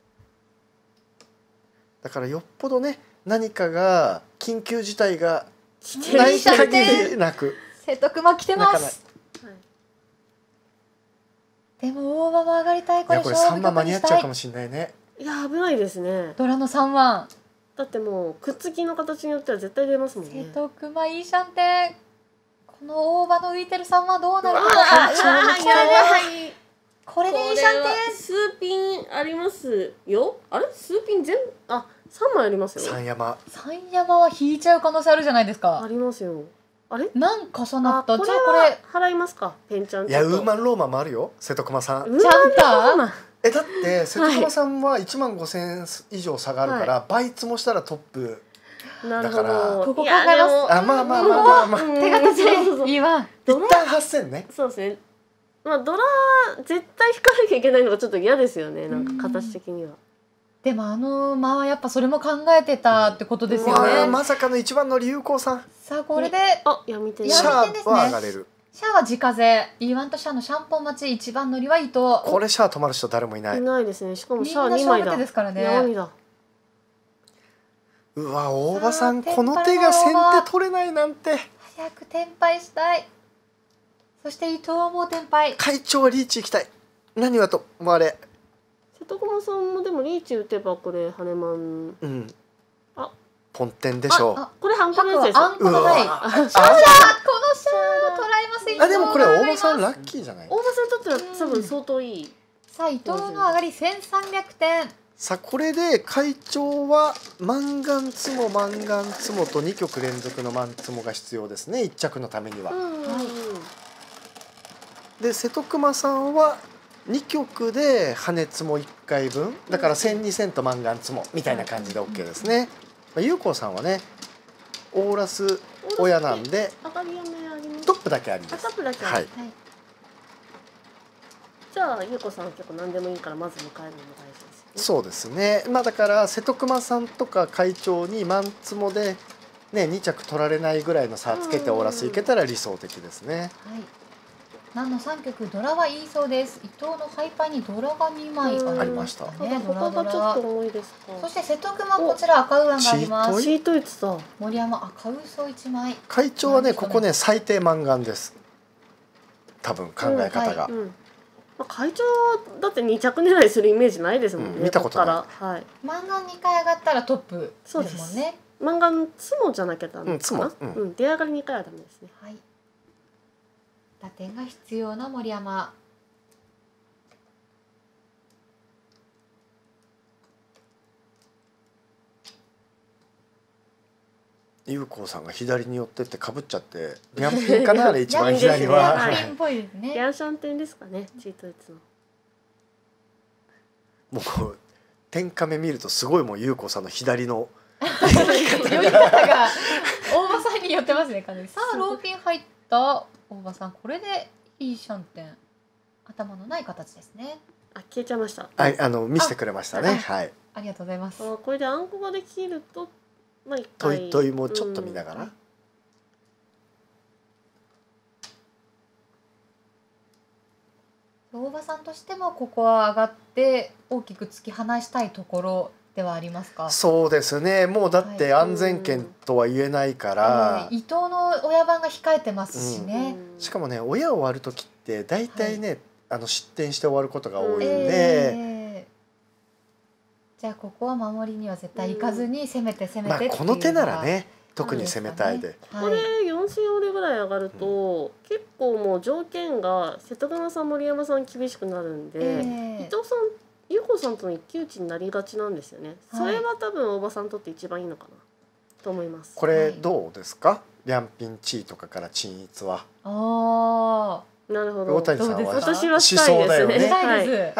だからよっぽどね何かが緊急事態が来てるない限りなく瀬戸熊来てま泣かない。 す。 はいでも大場も上がりたい。これいやこれ3万間に合っちゃうかもしれないね。 いや危ないですね。 ドラの3番。 だってもうくっつきの形によっては絶対出ますもんね。 瀬戸熊いいシャンテン。この大葉の浮いてる3はどうなるか。これでいいシャンテン。 数ピンありますよ。あれ数ピン全部3枚ありますよ。 三山は引いちゃう可能性あるじゃないですか。 ありますよ。あれなんか重なった。 こじゃあこれ払いますかペンちゃん。 いやウーマンローマンもあるよ瀬戸熊さん。 ちゃんとだって瀬戸熊さんは15000円以上差があるから、倍積もしたらトップなるほだからど。 ここ考えます。 あまあ手形でいいわ。 一旦8000ね。 そうですね。まあドラ絶対引かなきゃいけないのがちょっと嫌ですよね。なんか形的には。 でも間はやっぱそれも考えてたってことですよね。 まさかの一番の有効さん。 さあこれで闇手シャーは上がれる。 シャアは直風、E1 とシャアのシャンポン待ち、一番乗りは伊藤。 これシャア止まる人誰もいない。 いないですね。しかもシャアみんな 2枚だ。 勝負手ですからね。 闇だ。 うわ大場さんこの手が先手取れないなんて。 早く転敗したい。そして伊藤はもう転敗。 会長はリーチ行きたい。何はともあれ。 瀬戸駒さんもでもリーチ打てばこれ羽マン。 うん。 あポンテンでしょう。 これ半角のやつです。 あんこの台。シャアこのシャア捉えます伊藤。 あでもこれ大場さんラッキーじゃない。 大場さんにとっては多分相当いい。 さあ伊藤の上がり1300点。 さあこれで会長はマンガンツモマンガンツモと2曲連続のマンツモが必要ですね1着のためには。で瀬戸熊さんは2曲で羽ツモ1回分だから10002000とマンガンツモみたいな感じで OK ですね。優子さんはねオーラス親なんでトップだけあります。 トップだけある。はい。じゃあ優子さんは結構何でもいいからまず迎えるのも大事ですよね。 そうですね。まあだから瀬戸熊さんとか会長にマンツモでね2着取られないぐらいの差つけてオーラスいけたら理想的ですね。 はい。何の3曲ドラはいいそうです。伊藤のハイパーにドラが2枚ありました。 ね。 他がちょっと重いですか。 そして瀬戸熊こちら赤ウアンがあります。 チートイツだ。 森山赤ウソ1枚。 会長はねここね最低マンガンです。多分考え方が。 会長だって2着狙いするイメージないですもんね。 見たことない。 はい。マンガン2回上がったらトップですもんね。 マンガンツモじゃなきゃダメかな。 出上がり2回はダメですね。 はい。打点が必要な森山。 優子さんが左に寄ってってかぶっちゃってニャンピンかなあれ一番左は。 ニャンピンっぽいですね。 リャンシャンテンですかねチートイツの。 もう天カメ見るとすごいもう優子さんの左の読み方が大場さんに寄ってますね完全に。さあローピン入った大場さんこれでいいシャンテン頭のない形ですね。 消えちゃいました。 はい見せてくれましたね。はい。 ありがとうございます。 これであんこができるとまあ一ト回イトイもちょっと見ながら。 大場さんとしてもここは上がって大きく突き放したいところではありますか。 そうですね。もうだって安全圏とは言えないから。 伊藤の親番が控えてますしね。 しかもね親を割る時って大体ね失点して終わることが多いんで。 じゃあここは守りには絶対行かずに攻めて攻めて。 この手ならね特に攻めたいで。 これ4000オレぐらい上がると結構もう条件が瀬戸熊さん森山さん厳しくなるんで伊藤さん優子さんとの一騎打ちになりがちなんですよね。それは多分大場さんにとって一番いいのかなと思います。 これどうですか。リャンピンチーとかから鎮逸は。 ああなるほど。 大谷さんは私はしたいですね。 したいです。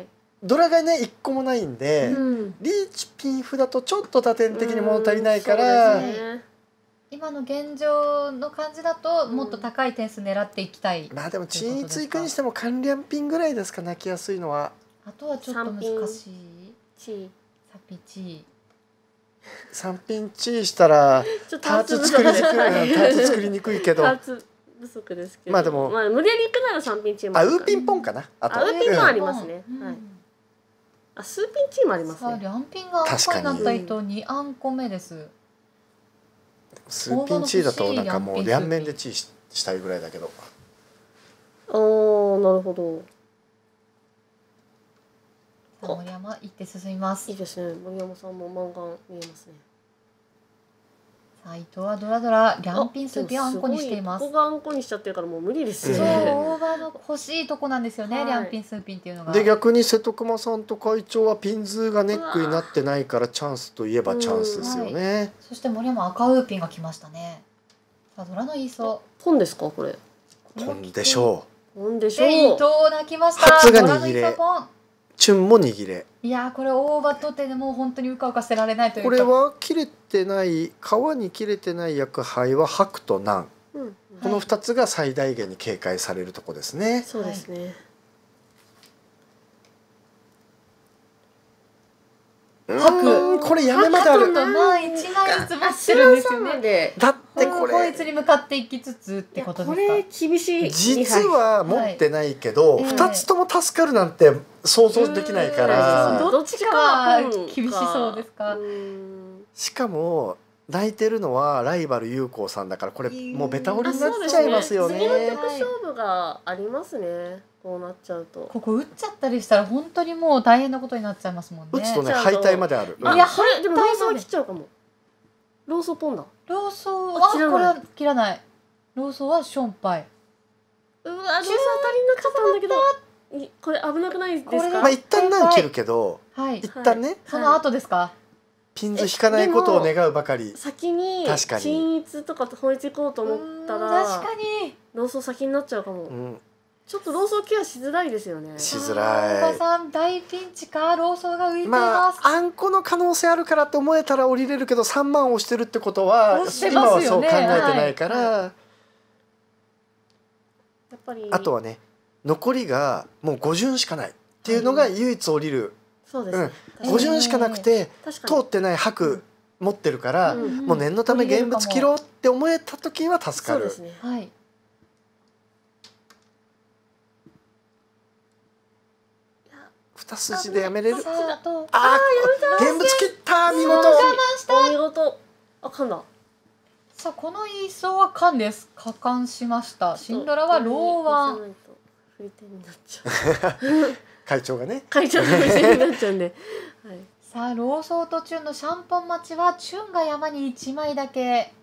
ドラがね1個もないんで、リーチピンフだとちょっと打点的に物足りないから、 今の現状の感じだともっと高い点数狙っていきたい。 まあでも鎮逸行くにしてもカンリャンピンぐらいですか泣きやすいのは。 あとはちょっと難しい。サピチ 3ピンチーしたらターツ作りにくいけど。 不足ですけど。 まあでも無理やり行くなら3ピンチーム。 ウーピンポンかな。 ウーピンもありますね。はい。スーピンチームありますね。 リャンピンがあんこになった糸2あんこ目です。 スーピンチーだとなんかもう両面でチーしたいぐらいだけど。 なるほど。 森山一手進みます。 いいですね。森山さんも満貫見えますね。 さあ伊藤はドラドラリャンピンスーピンをあんこにしています。 ここがあんこにしちゃってるからもう無理ですそうよね。 大葉の欲しいとこなんですよね、 はいリャンピンスーピンっていうのが。 で逆に瀬戸熊さんと会長はピンズがネックになってないからチャンスといえばチャンスですよね。 そして森山赤ウーピンが来ましたね。さあドラの言いそう。 本ですかこれ。 ポンでしょ本でしょう。 で伊藤泣きました。 初がドラの握れ言いそうポン。 う。チュンも握れ。 いやーこれ大葉とてでもう本当にうかうかしてられないというか。 これは切れてない皮に切れてない薬杯は白と南。 うん。 この2つが最大限に警戒されるとこですね。 そうですね。 白これやめまである。 白と南一枚ずつ持ってるんですよね。 で。 だってここいれつに向かっていきつつってことこですか。 れ厳しい。 実は持ってないけどはい 2つとも助かるなんて想像できないかうんら。 どっちかは厳しそうですか。 しかも泣いてるのはライバル有効さんだからこれもうベタ折りになっちゃいますよね。 次の曲勝負がありますね。こうなっちゃうと。 ここ打っちゃったりしたら本当にもう大変なことになっちゃいますもんね。 打つとね敗退まである。 あ、 いやこれでもローソー敗退まで切っちゃうかも。ローソーポンだ。 ローソーあ切らないはこれは切らない。ローソーはションパイ。 うわ、ローソー当たりになっちゃったんだけど。これ危なくないですこれか。 まあ一旦何切るけどはい。 一旦ねその後ですか。 ピンズ引かないことを願うばかり。 先に確かに均一とか法律行こうと思ったら確かに。 ローソー先になっちゃうかも。 うんちょっとローソーケアしづらいですよね。 しづおらい。 ばさん大ピンチか。ローソーが浮いていまます。 ああんこの可能性あるからって思えたら降りれるけど3万押してるってことは押して今ますよねはそう考えてないから、 やっぱりあとはね残りがもう5巡しかないっていうのが唯一降りる、 そうですね。 5巡しかなくて確かに通ってない白持ってるから、 うんもう念のため現物切ろうって思えた時は助かる。 そうですね。 はい。 2筋でやめれる。 さああとあー現物切った見事。 我慢した。 お見事。あ、噛んだ。 さあこのイーソーはカンです。加冠しました。シンドラはローワン。 振り手になっちゃう。 会長がね会長の振り手になっちゃうんで。はい。 さあローソーとチュンのシャンポン待ちはチュンが山に1枚だけ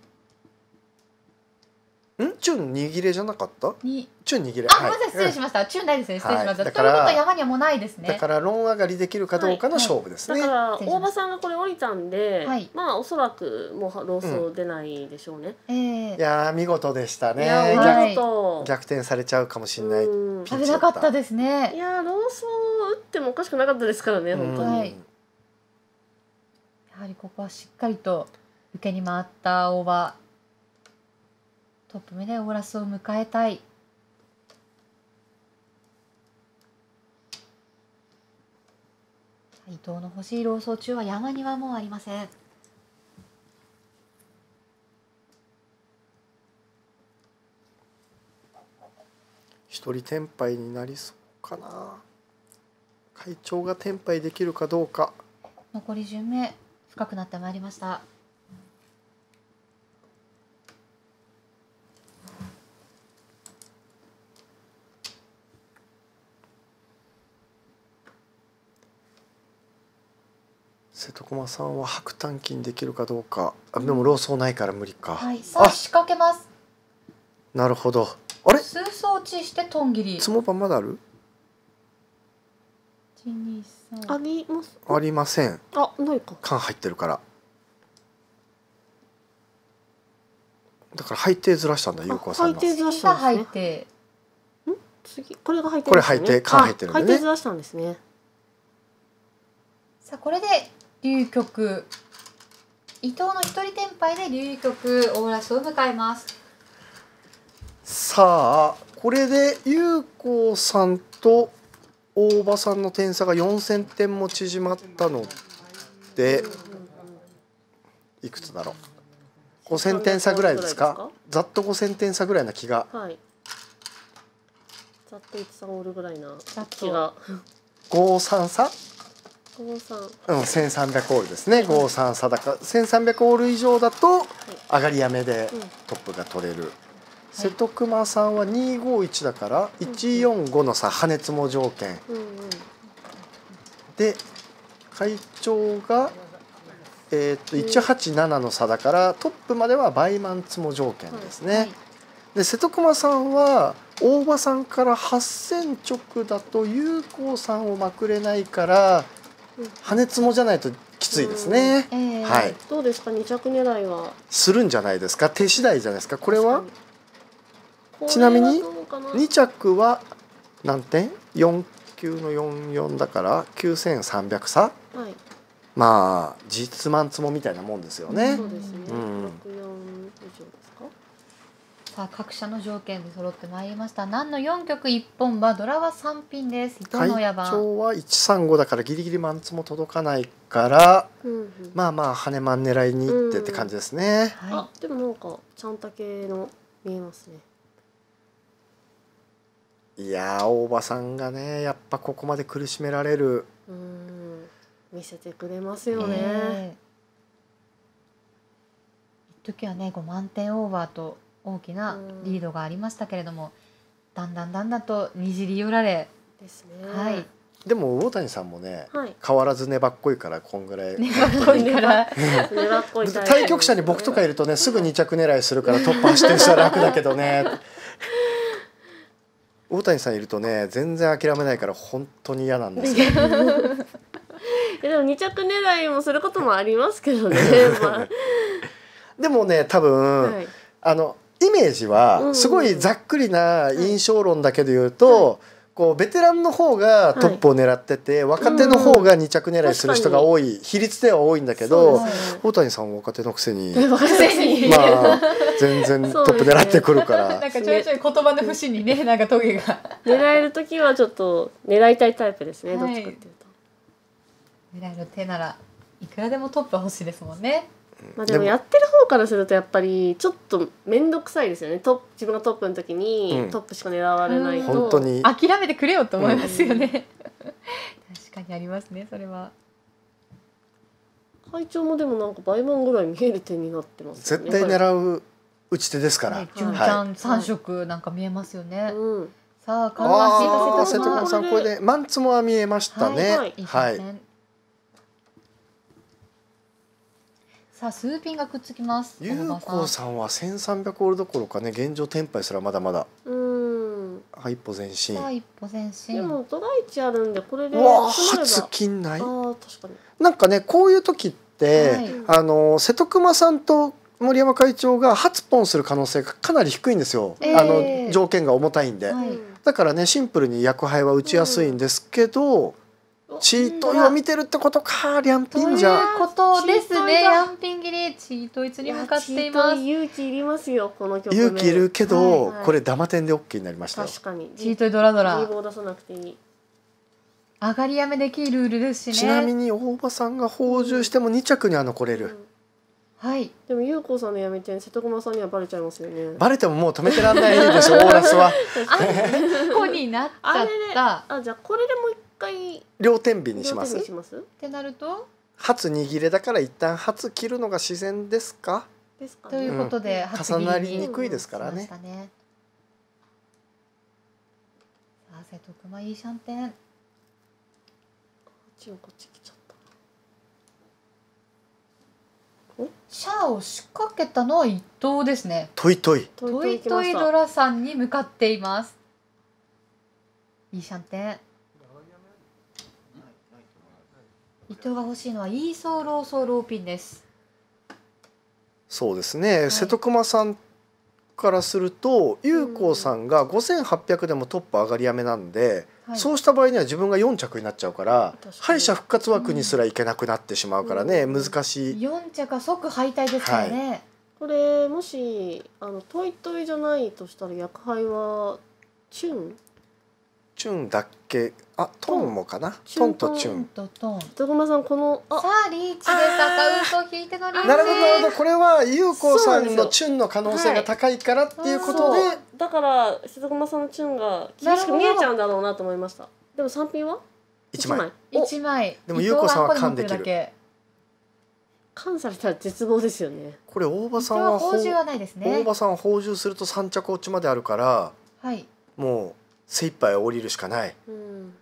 チュン握れじゃなかったに。 チュン握れ。 あ、ごめんなさい、失礼しました。チュンないですね。失礼しました。ということはいだからは山にはもうないですね。 だからロン上がりできるかどうかの勝負ですね。 だから失礼しました大場さんがこれ降りたんで、 はいまあおそらくもうローソー出ないでしょうね。 いやー見事でしたね。 いやはい見事。 逆転されちゃうかもしれない。 うんピンチ危なかったですいね。 やローソー打ってもおかしくなかったですからね本当に。 はいやはりここはしっかりと受けに回った大場。トップ目でオーラスを迎えたい。伊藤の欲しいローソー中は山にはもうありません。 一人転敗になりそうかな。会長が転敗できるかどうか。 残り順目深くなってまいりました。 瀬戸駒さんは白短金できるかどうか。あでもローソーないから無理か。 はい、さあ仕掛けます。 なるほど。あれ数装置してトン切り。 つもばまだある？ 1、2、3。 あります。 ありません。 あないか。 缶入ってるから。だから配定ずらしたんだ有効さんが。 配定ずらし次がたんですね。 入って。 次これが入ってこれますね。 入って缶入ってるんでねあ配定ずらしたんですね。 さあこれで龍局。伊藤の一人転敗で龍局オーラスを迎えます。 さあこれで有効さんと大場さんの点差が4000点も縮まったのでいくつだろう。5000点差ぐらいですか。ざっと5000点差ぐらいな気が。 はい。ざっと1、3オールぐらいなざっと気が。 53差 5、3。 うん、1300オールですね。53差だから1300オール以上だと上がりやめでトップが取れる。瀬戸熊さんは251だから145の差、羽根つも条件うんうん。 で会長が、187の差だからトップまでは倍マンツモ条件ですね。で瀬戸熊さんは大場さんから8戦直だと有効さんをまくれないから羽根ツモじゃないときついですね。はい。 どうですか2着狙いは。 するんじゃないですか。手次第じゃないですか。これはちなみに2着は何点 ?4 級の44だから9300差、はい、まあ実マンツモみたいなもんですよね。 そうですね、64以上ですか。 さあ各社の条件で揃ってまいりました。何の4局1本馬ドラは3ピンです。 会長は135だからギリギリマンツモ届かないから、まあまあ羽マン狙いに行ってって感じですね。 あでもなんかちゃんたけの見えますね。 いや大場さんがねやっぱここまで苦しめられる見せてくれますよね。 一時はね満点オーバーと大きなリードがありましたけれども、だんだんとにじり寄られですね。 はい。 でも魚谷さんもね、変わらず粘っこいからこんぐらい粘っこいから対局者に僕とかいるとねすぐ2着狙いするから突破してる人は楽だけどね大谷さんいるとね全然諦めないから本当に嫌なんですよでも2着狙いもすることもありますけどね、まあ、 でもね多分、イメージはすごいざっくりな印象論だけで言うと、こうベテランの方がトップを狙ってて、若手の方が2着狙いする人が多い、比率では多いんだけど、大谷さん若手のくせにまあ全然トップ狙ってくるからなんかちょいちょい言葉の節にねなんかトゲが狙える時はちょっと狙いたいタイプですね、どっちかっていうと狙える手ならいくらでもトップは欲しいですもんね。 まあでもやってる方からするとやっぱりちょっと面倒くさいですよね。自分がトップの時にトップしか狙われないと、 本当に諦めてくれよと思いますよね、確かにありますねそれは。 会長もでもなんか倍満ぐらい見える点になってますよね。 絶対狙う打ち手ですから。 純ちゃん3色なんか見えますよね。さあ、 瀬戸熊さんこれでマンツモは見えましたね。はい。 さあ数ピンがくっつきます。 有効さんは1300オールどころかね現状テンパイすらまだまだ。一歩前進。 さあ一歩前進。 でもドラ1あるんでこれで。 初金ない。 確かに。 なんかねこういう時って、瀬戸熊さんと森山会長が初ポンする可能性がかなり低いんですよ。条件が重たいんで。だからねシンプルに役配は打ちやすいんですけど。チートイを見てるってことか、リャンピンじゃ。 ということですね。リャンピン切り、チートイツに向かっています。 勇気いりますよ、この曲。 勇気いるけど、これダマ点で OK になりましたよ。 確かに。 チートイドラドラ。 リーボー出さなくていい。 上がりやめできるルールですしね。 ちなみに大場さんが放獣しても2着には残れる。 はい。 でも優子さんのやめて瀬戸熊さんにはバレちゃいますよね。 バレてももう止めてらんないでしょ、オーラスは。 ここになっちゃった。 じゃあこれでもう一回両天秤にします。 ってなると初握れだから一旦初切るのが自然ですか。 ということで重なりにくいですからね。 さあ瀬戸熊いいシャンテン。 こっち来ちゃった。 シャアを仕掛けたのは一頭ですね。 トイトイドラさんに向かっています。いいシャンテン。伊藤が欲しいのはイーソーローソーローピンです。 そうですね、瀬戸熊さんからすると有効さんが5800でもトップ上がりやめなんで、そうした場合には自分が4着になっちゃうから敗者復活枠にすらいけなくなってしまうからね、難しい。 4着は即敗退ですからね。 これもしトイトイじゃないとしたら役配はチュンだっけ。トンもかな。トンとチュン。 瀬戸熊さんこのさあリーチです。赤ウソ引いてのリーチ。 なるほどなるほど。これは有効さんのチュンの可能性が高いからっていうことで、 だから瀬戸熊さんのチュンが厳しく見えちゃうんだろうなと思いました。でも3ピンは 1枚。 でも有効さんは勘できる。 勘されたら絶望ですよね。 これ大場さんは放獣はないですね。 大場さんは放獣すると3着落ちまであるから、もう精一杯降りるしかない。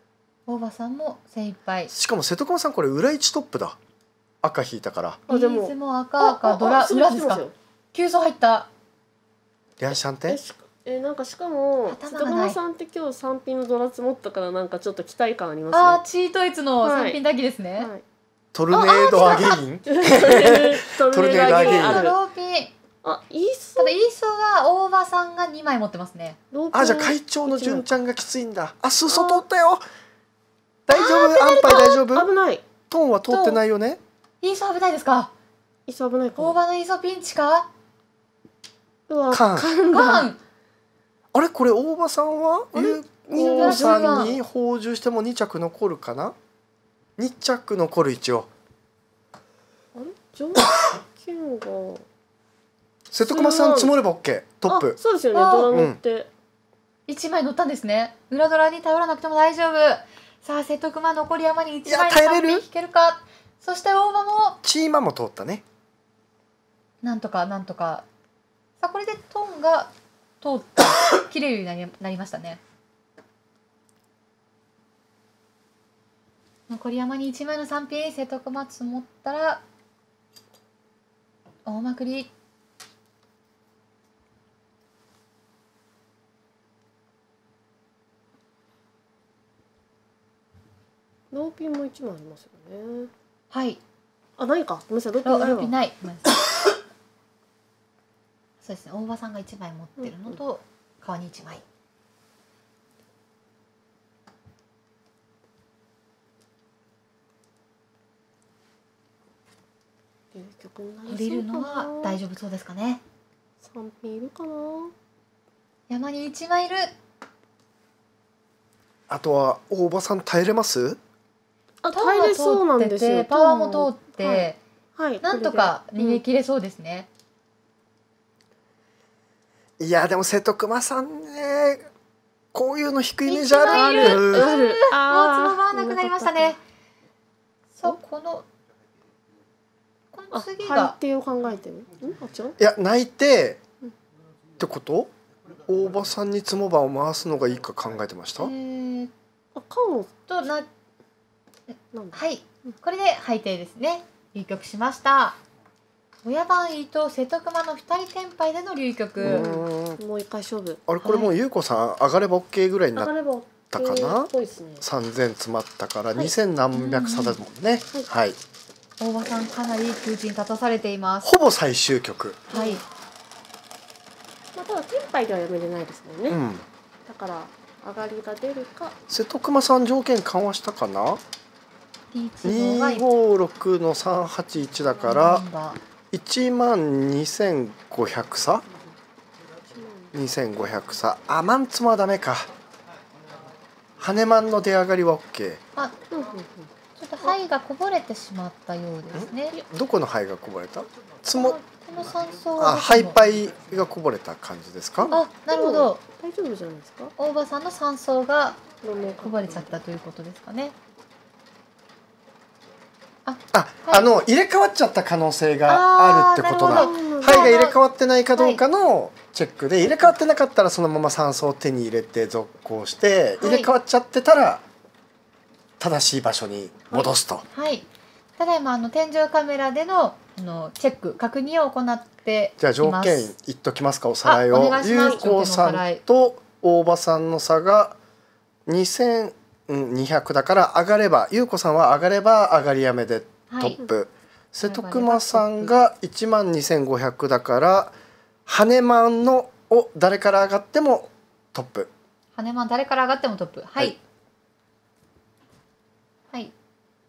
大場さんも精一杯。 しかも瀬戸熊さんこれ裏1トップだ。赤引いたから。 あでもリーズも赤ドラ裏ですか。急走入った。 リャンシャンテ。 なんかしかも瀬戸熊さんって今日3品のドラツ持ったからなんかちょっと期待感ありますね。 あチートイツの3品だけですね。 トルネードアゲイン。トルネードアゲイン。 ローピン。ただイーソは大場さんが2枚持ってますね。 あじゃあ会長の純ちゃんがきついんだ。あ裾通ったよ。大丈夫安牌大丈夫。 危ない。 トーンは通ってないよね。 イーソ危ないですか。 イーソ危ないか。 大場のイーソピンチか。 カン。あれこれ大場さんはゆうこさんに放獣しても2着残るかな。2着残る一応。 あれ条件が瀬戸熊さん積もれば OK トップ。 そうですよねドラ乗って、 1枚乗ったんですね。裏ドラに頼らなくても大丈夫。さあ瀬戸熊残り山に1枚の3品引けるか。そして大場もチーマも通ったね。 なんとか。さあこれでトンが通った切れるようになりましたね。残り山に1枚の3品瀬戸熊積もったら大まくり。 ローピンも1枚ありますよね。 はい。 あないか。ごめんなさいローピンないわ。 ない。そうですね。大場さんが1枚持ってるのと川に1枚。降りるのは大丈夫そうですかね。 3品いるかな。 山に1枚いる。 あとは大場さん耐えれます？ 耐えれそうなんですよ。 パワーも通って、 はい、 なんとか逃げ切れそうですね。 いやでも瀬戸熊さんねこういうの低いイメージある。 もうつままなくなりましたね。そうこの次が配定を考えてる。 いや泣いてってこと？大場さんにつもばを回すのがいいか考えてました。 はい、これで配定ですね。流局しました。親番位と瀬戸熊の2人転敗での流局。 もう一回勝負。 あれこれもう優子さん上がれば OK ぐらいになったかな。3000詰まったから2000何百差だもんね。はい。 大場さんかなり空中に立たされています。 ほぼ最終局。 はい。 まあただ転敗ではやめれないですもんね。だから上がりが出るか。 瀬戸熊さん条件緩和したかな。256の381だから12500差。2500差。あマンツもはダメか。羽根マンの出上がりは OK。 ちょっと灰がこぼれてしまったようですね。 どこの灰がこぼれた？ この3層が灰パイがこぼれた感じですか？ あ、なるほど。 大丈夫じゃないですか？ 大場さんの3層がこぼれちゃったということですかね。 入れ替わっちゃった可能性があるってことだ。灰が入れ替わってないかどうかのチェックで、入れ替わってなかったらそのまま3層を手に入れて続行して、入れ替わっちゃってたら正しい場所に戻すと。 はい。ただいま天井カメラでのチェック確認を行っています。 じゃあ条件言っときますか、おさらいを。優子さんと大場さんの差が2200だから上がれば、優子さんは上がれば上がりやめでトップ。瀬戸熊さんが12500だから羽根マンの誰から上がってもトップ。 羽根マン誰から上がってもトップ。はい。はい。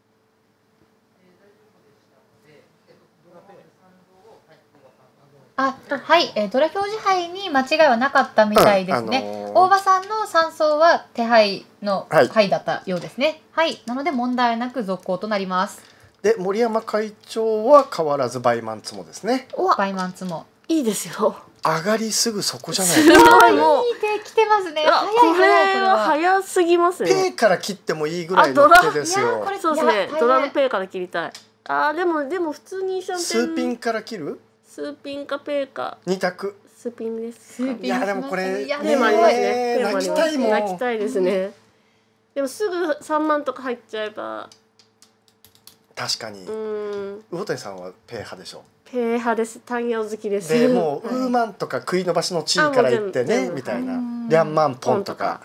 はい、ドラ表示牌に間違いはなかったみたいですね。大場さんの3層は手配の牌だったようですね。はい、なので問題なく続行となります。 で、森山会長は変わらずバイマンツモですね。 バイマンツモ。 いいですよ。 上がりすぐそこじゃないですか。いい手来てますね。 これは早すぎますね。 ペイから切ってもいいぐらいの手ですよ。 そうですね。ドラのペイから切りたい。でも普通に数ピンから切る？ 数ピンかペイか。 2択。 数ピンです。 いやでもこれペイもありますね。 泣きたいもん。 泣きたいですね。 でもすぐ3万とか入っちゃえば。 確かに魚谷さんはペイ派でしょ。 ペイ派です。単葉好きです。 でもうウーマンとか食い伸ばしの地位から言ってねみたいなリャンマンポンとか。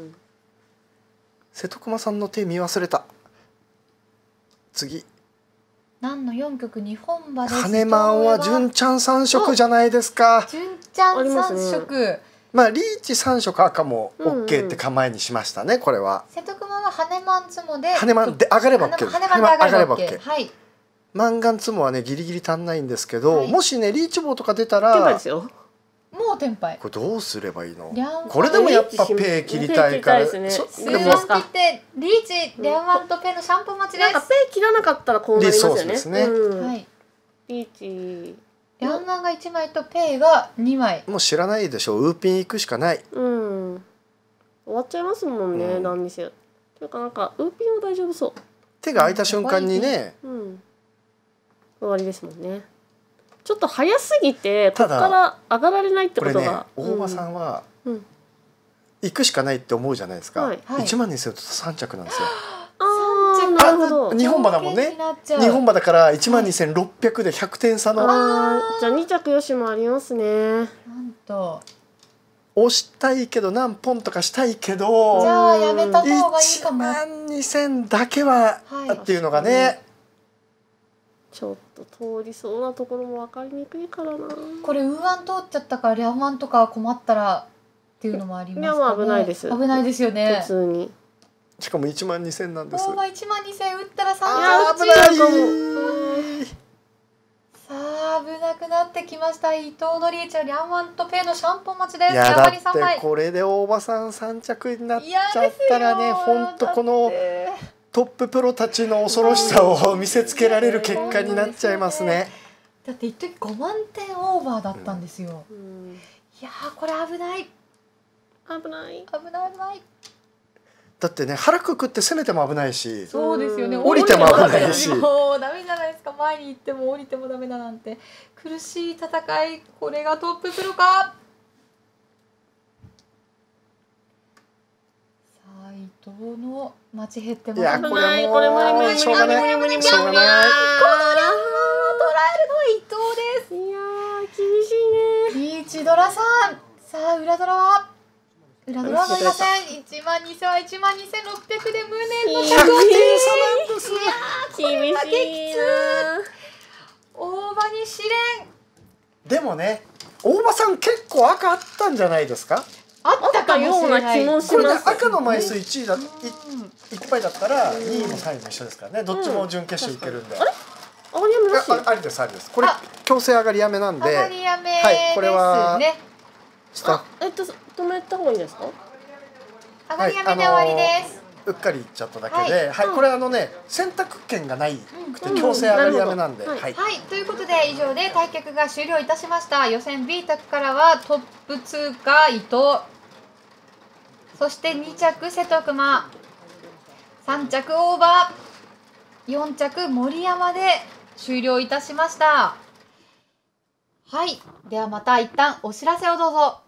瀬戸熊さんの手見忘れた。次何の4曲日本馬です。 羽マンは純ちゃん3色じゃないですか。 純ちゃん3色。 まあリーチ3色赤も OK って構えにしましたね。これは瀬戸熊は羽マンツモで羽マンで上がれば OK です。 羽マンで上がれば OK。はい。 マンガンツモはねギリギリ足んないんですけど、もしねリーチ棒とか出たらもうテンパイ。 これどうすればいいの？これでもやっぱペイ切りたいから。 数万切ってリーチリャンワンとペイのシャンプー待ちです。 なんかペイ切らなかったらこうなりますよね。 そうですね。 はい。 リーチリャンワンが1枚とペイが2枚。 もう知らないでしょ。ウーピン行くしかない。 終わっちゃいますもんね。何にせよ。というかなんかウーピンは大丈夫そう。 手が開いた瞬間にね。 終わりですもんね。ちょっと早すぎてここから上がられないってことが。 大場さんは行くしかないって思うじゃないですか。1万2000と3着なんですよ。 なるほど。 日本馬だもんね。日本馬だから1万2600で100点差の。 じゃあ2着よしもありますね。 なんと押したいけど何ポンとかしたいけど。 じゃあやめた方がいいかも。 1万2000だけはっていうのがね。 ちょっと通りそうなところも分かりにくいからな。 これウーワン通っちゃったからリャンワンとか困ったらっていうのもありますかね。 リャンワン危ないです。 危ないですよね。 普通に。 しかも1万2000なんです。 大場1万2000打ったら3 着危ない。 さあ危なくなってきました。伊藤のリーチはリャンワンとペイのシャンポン待ちです。 いやだってこれで大場さん3着になっちゃったらね、本当このトッププロたちの恐ろしさを見せつけられる結果になっちゃいますね。 だって一時5万点オーバーだったんですよ。いやこれ危ない。 危ない。 危ない危ない。 だってね腹くくって攻めても危ないし。 そうですよね。 降りても危ないし。 もうダメじゃないですか。前に行っても降りてもダメだなんて苦しい戦い。これがトッププロか。伊藤の待ち減ってます。 いやこれもうしょうがない。しょうがない。このリャンワンを捉えるのは伊藤です。 いや厳しいね。リーチドラさん。さあ裏ドラは乗りません。1万2000は1万2600で無念の100点差なんです。 厳しいな。 大場に試練。 でもね大場さん結構赤あったんじゃないですか。 あったかもしれない。 これで赤の枚数1位だいっぱいだったら2位も3位も一緒ですからね。どっちも準決勝いけるんで。 あれ？上がりやめなし？ ありですありです。これ強制上がりやめなんで。 上がりやめですね。 はいこれは止めた方がいいですか？ 上がりやめで終わりです。 うっかり言っちゃっただけで、はいこれ選択権がないくて強制上がりやめなんで。はいということで以上で対局が終了いたしました。予選 B 卓からはトップ通過伊藤。そして2着瀬戸熊、3着大場、4着森山で終了いたしました。はい、ではまた一旦お知らせをどうぞ。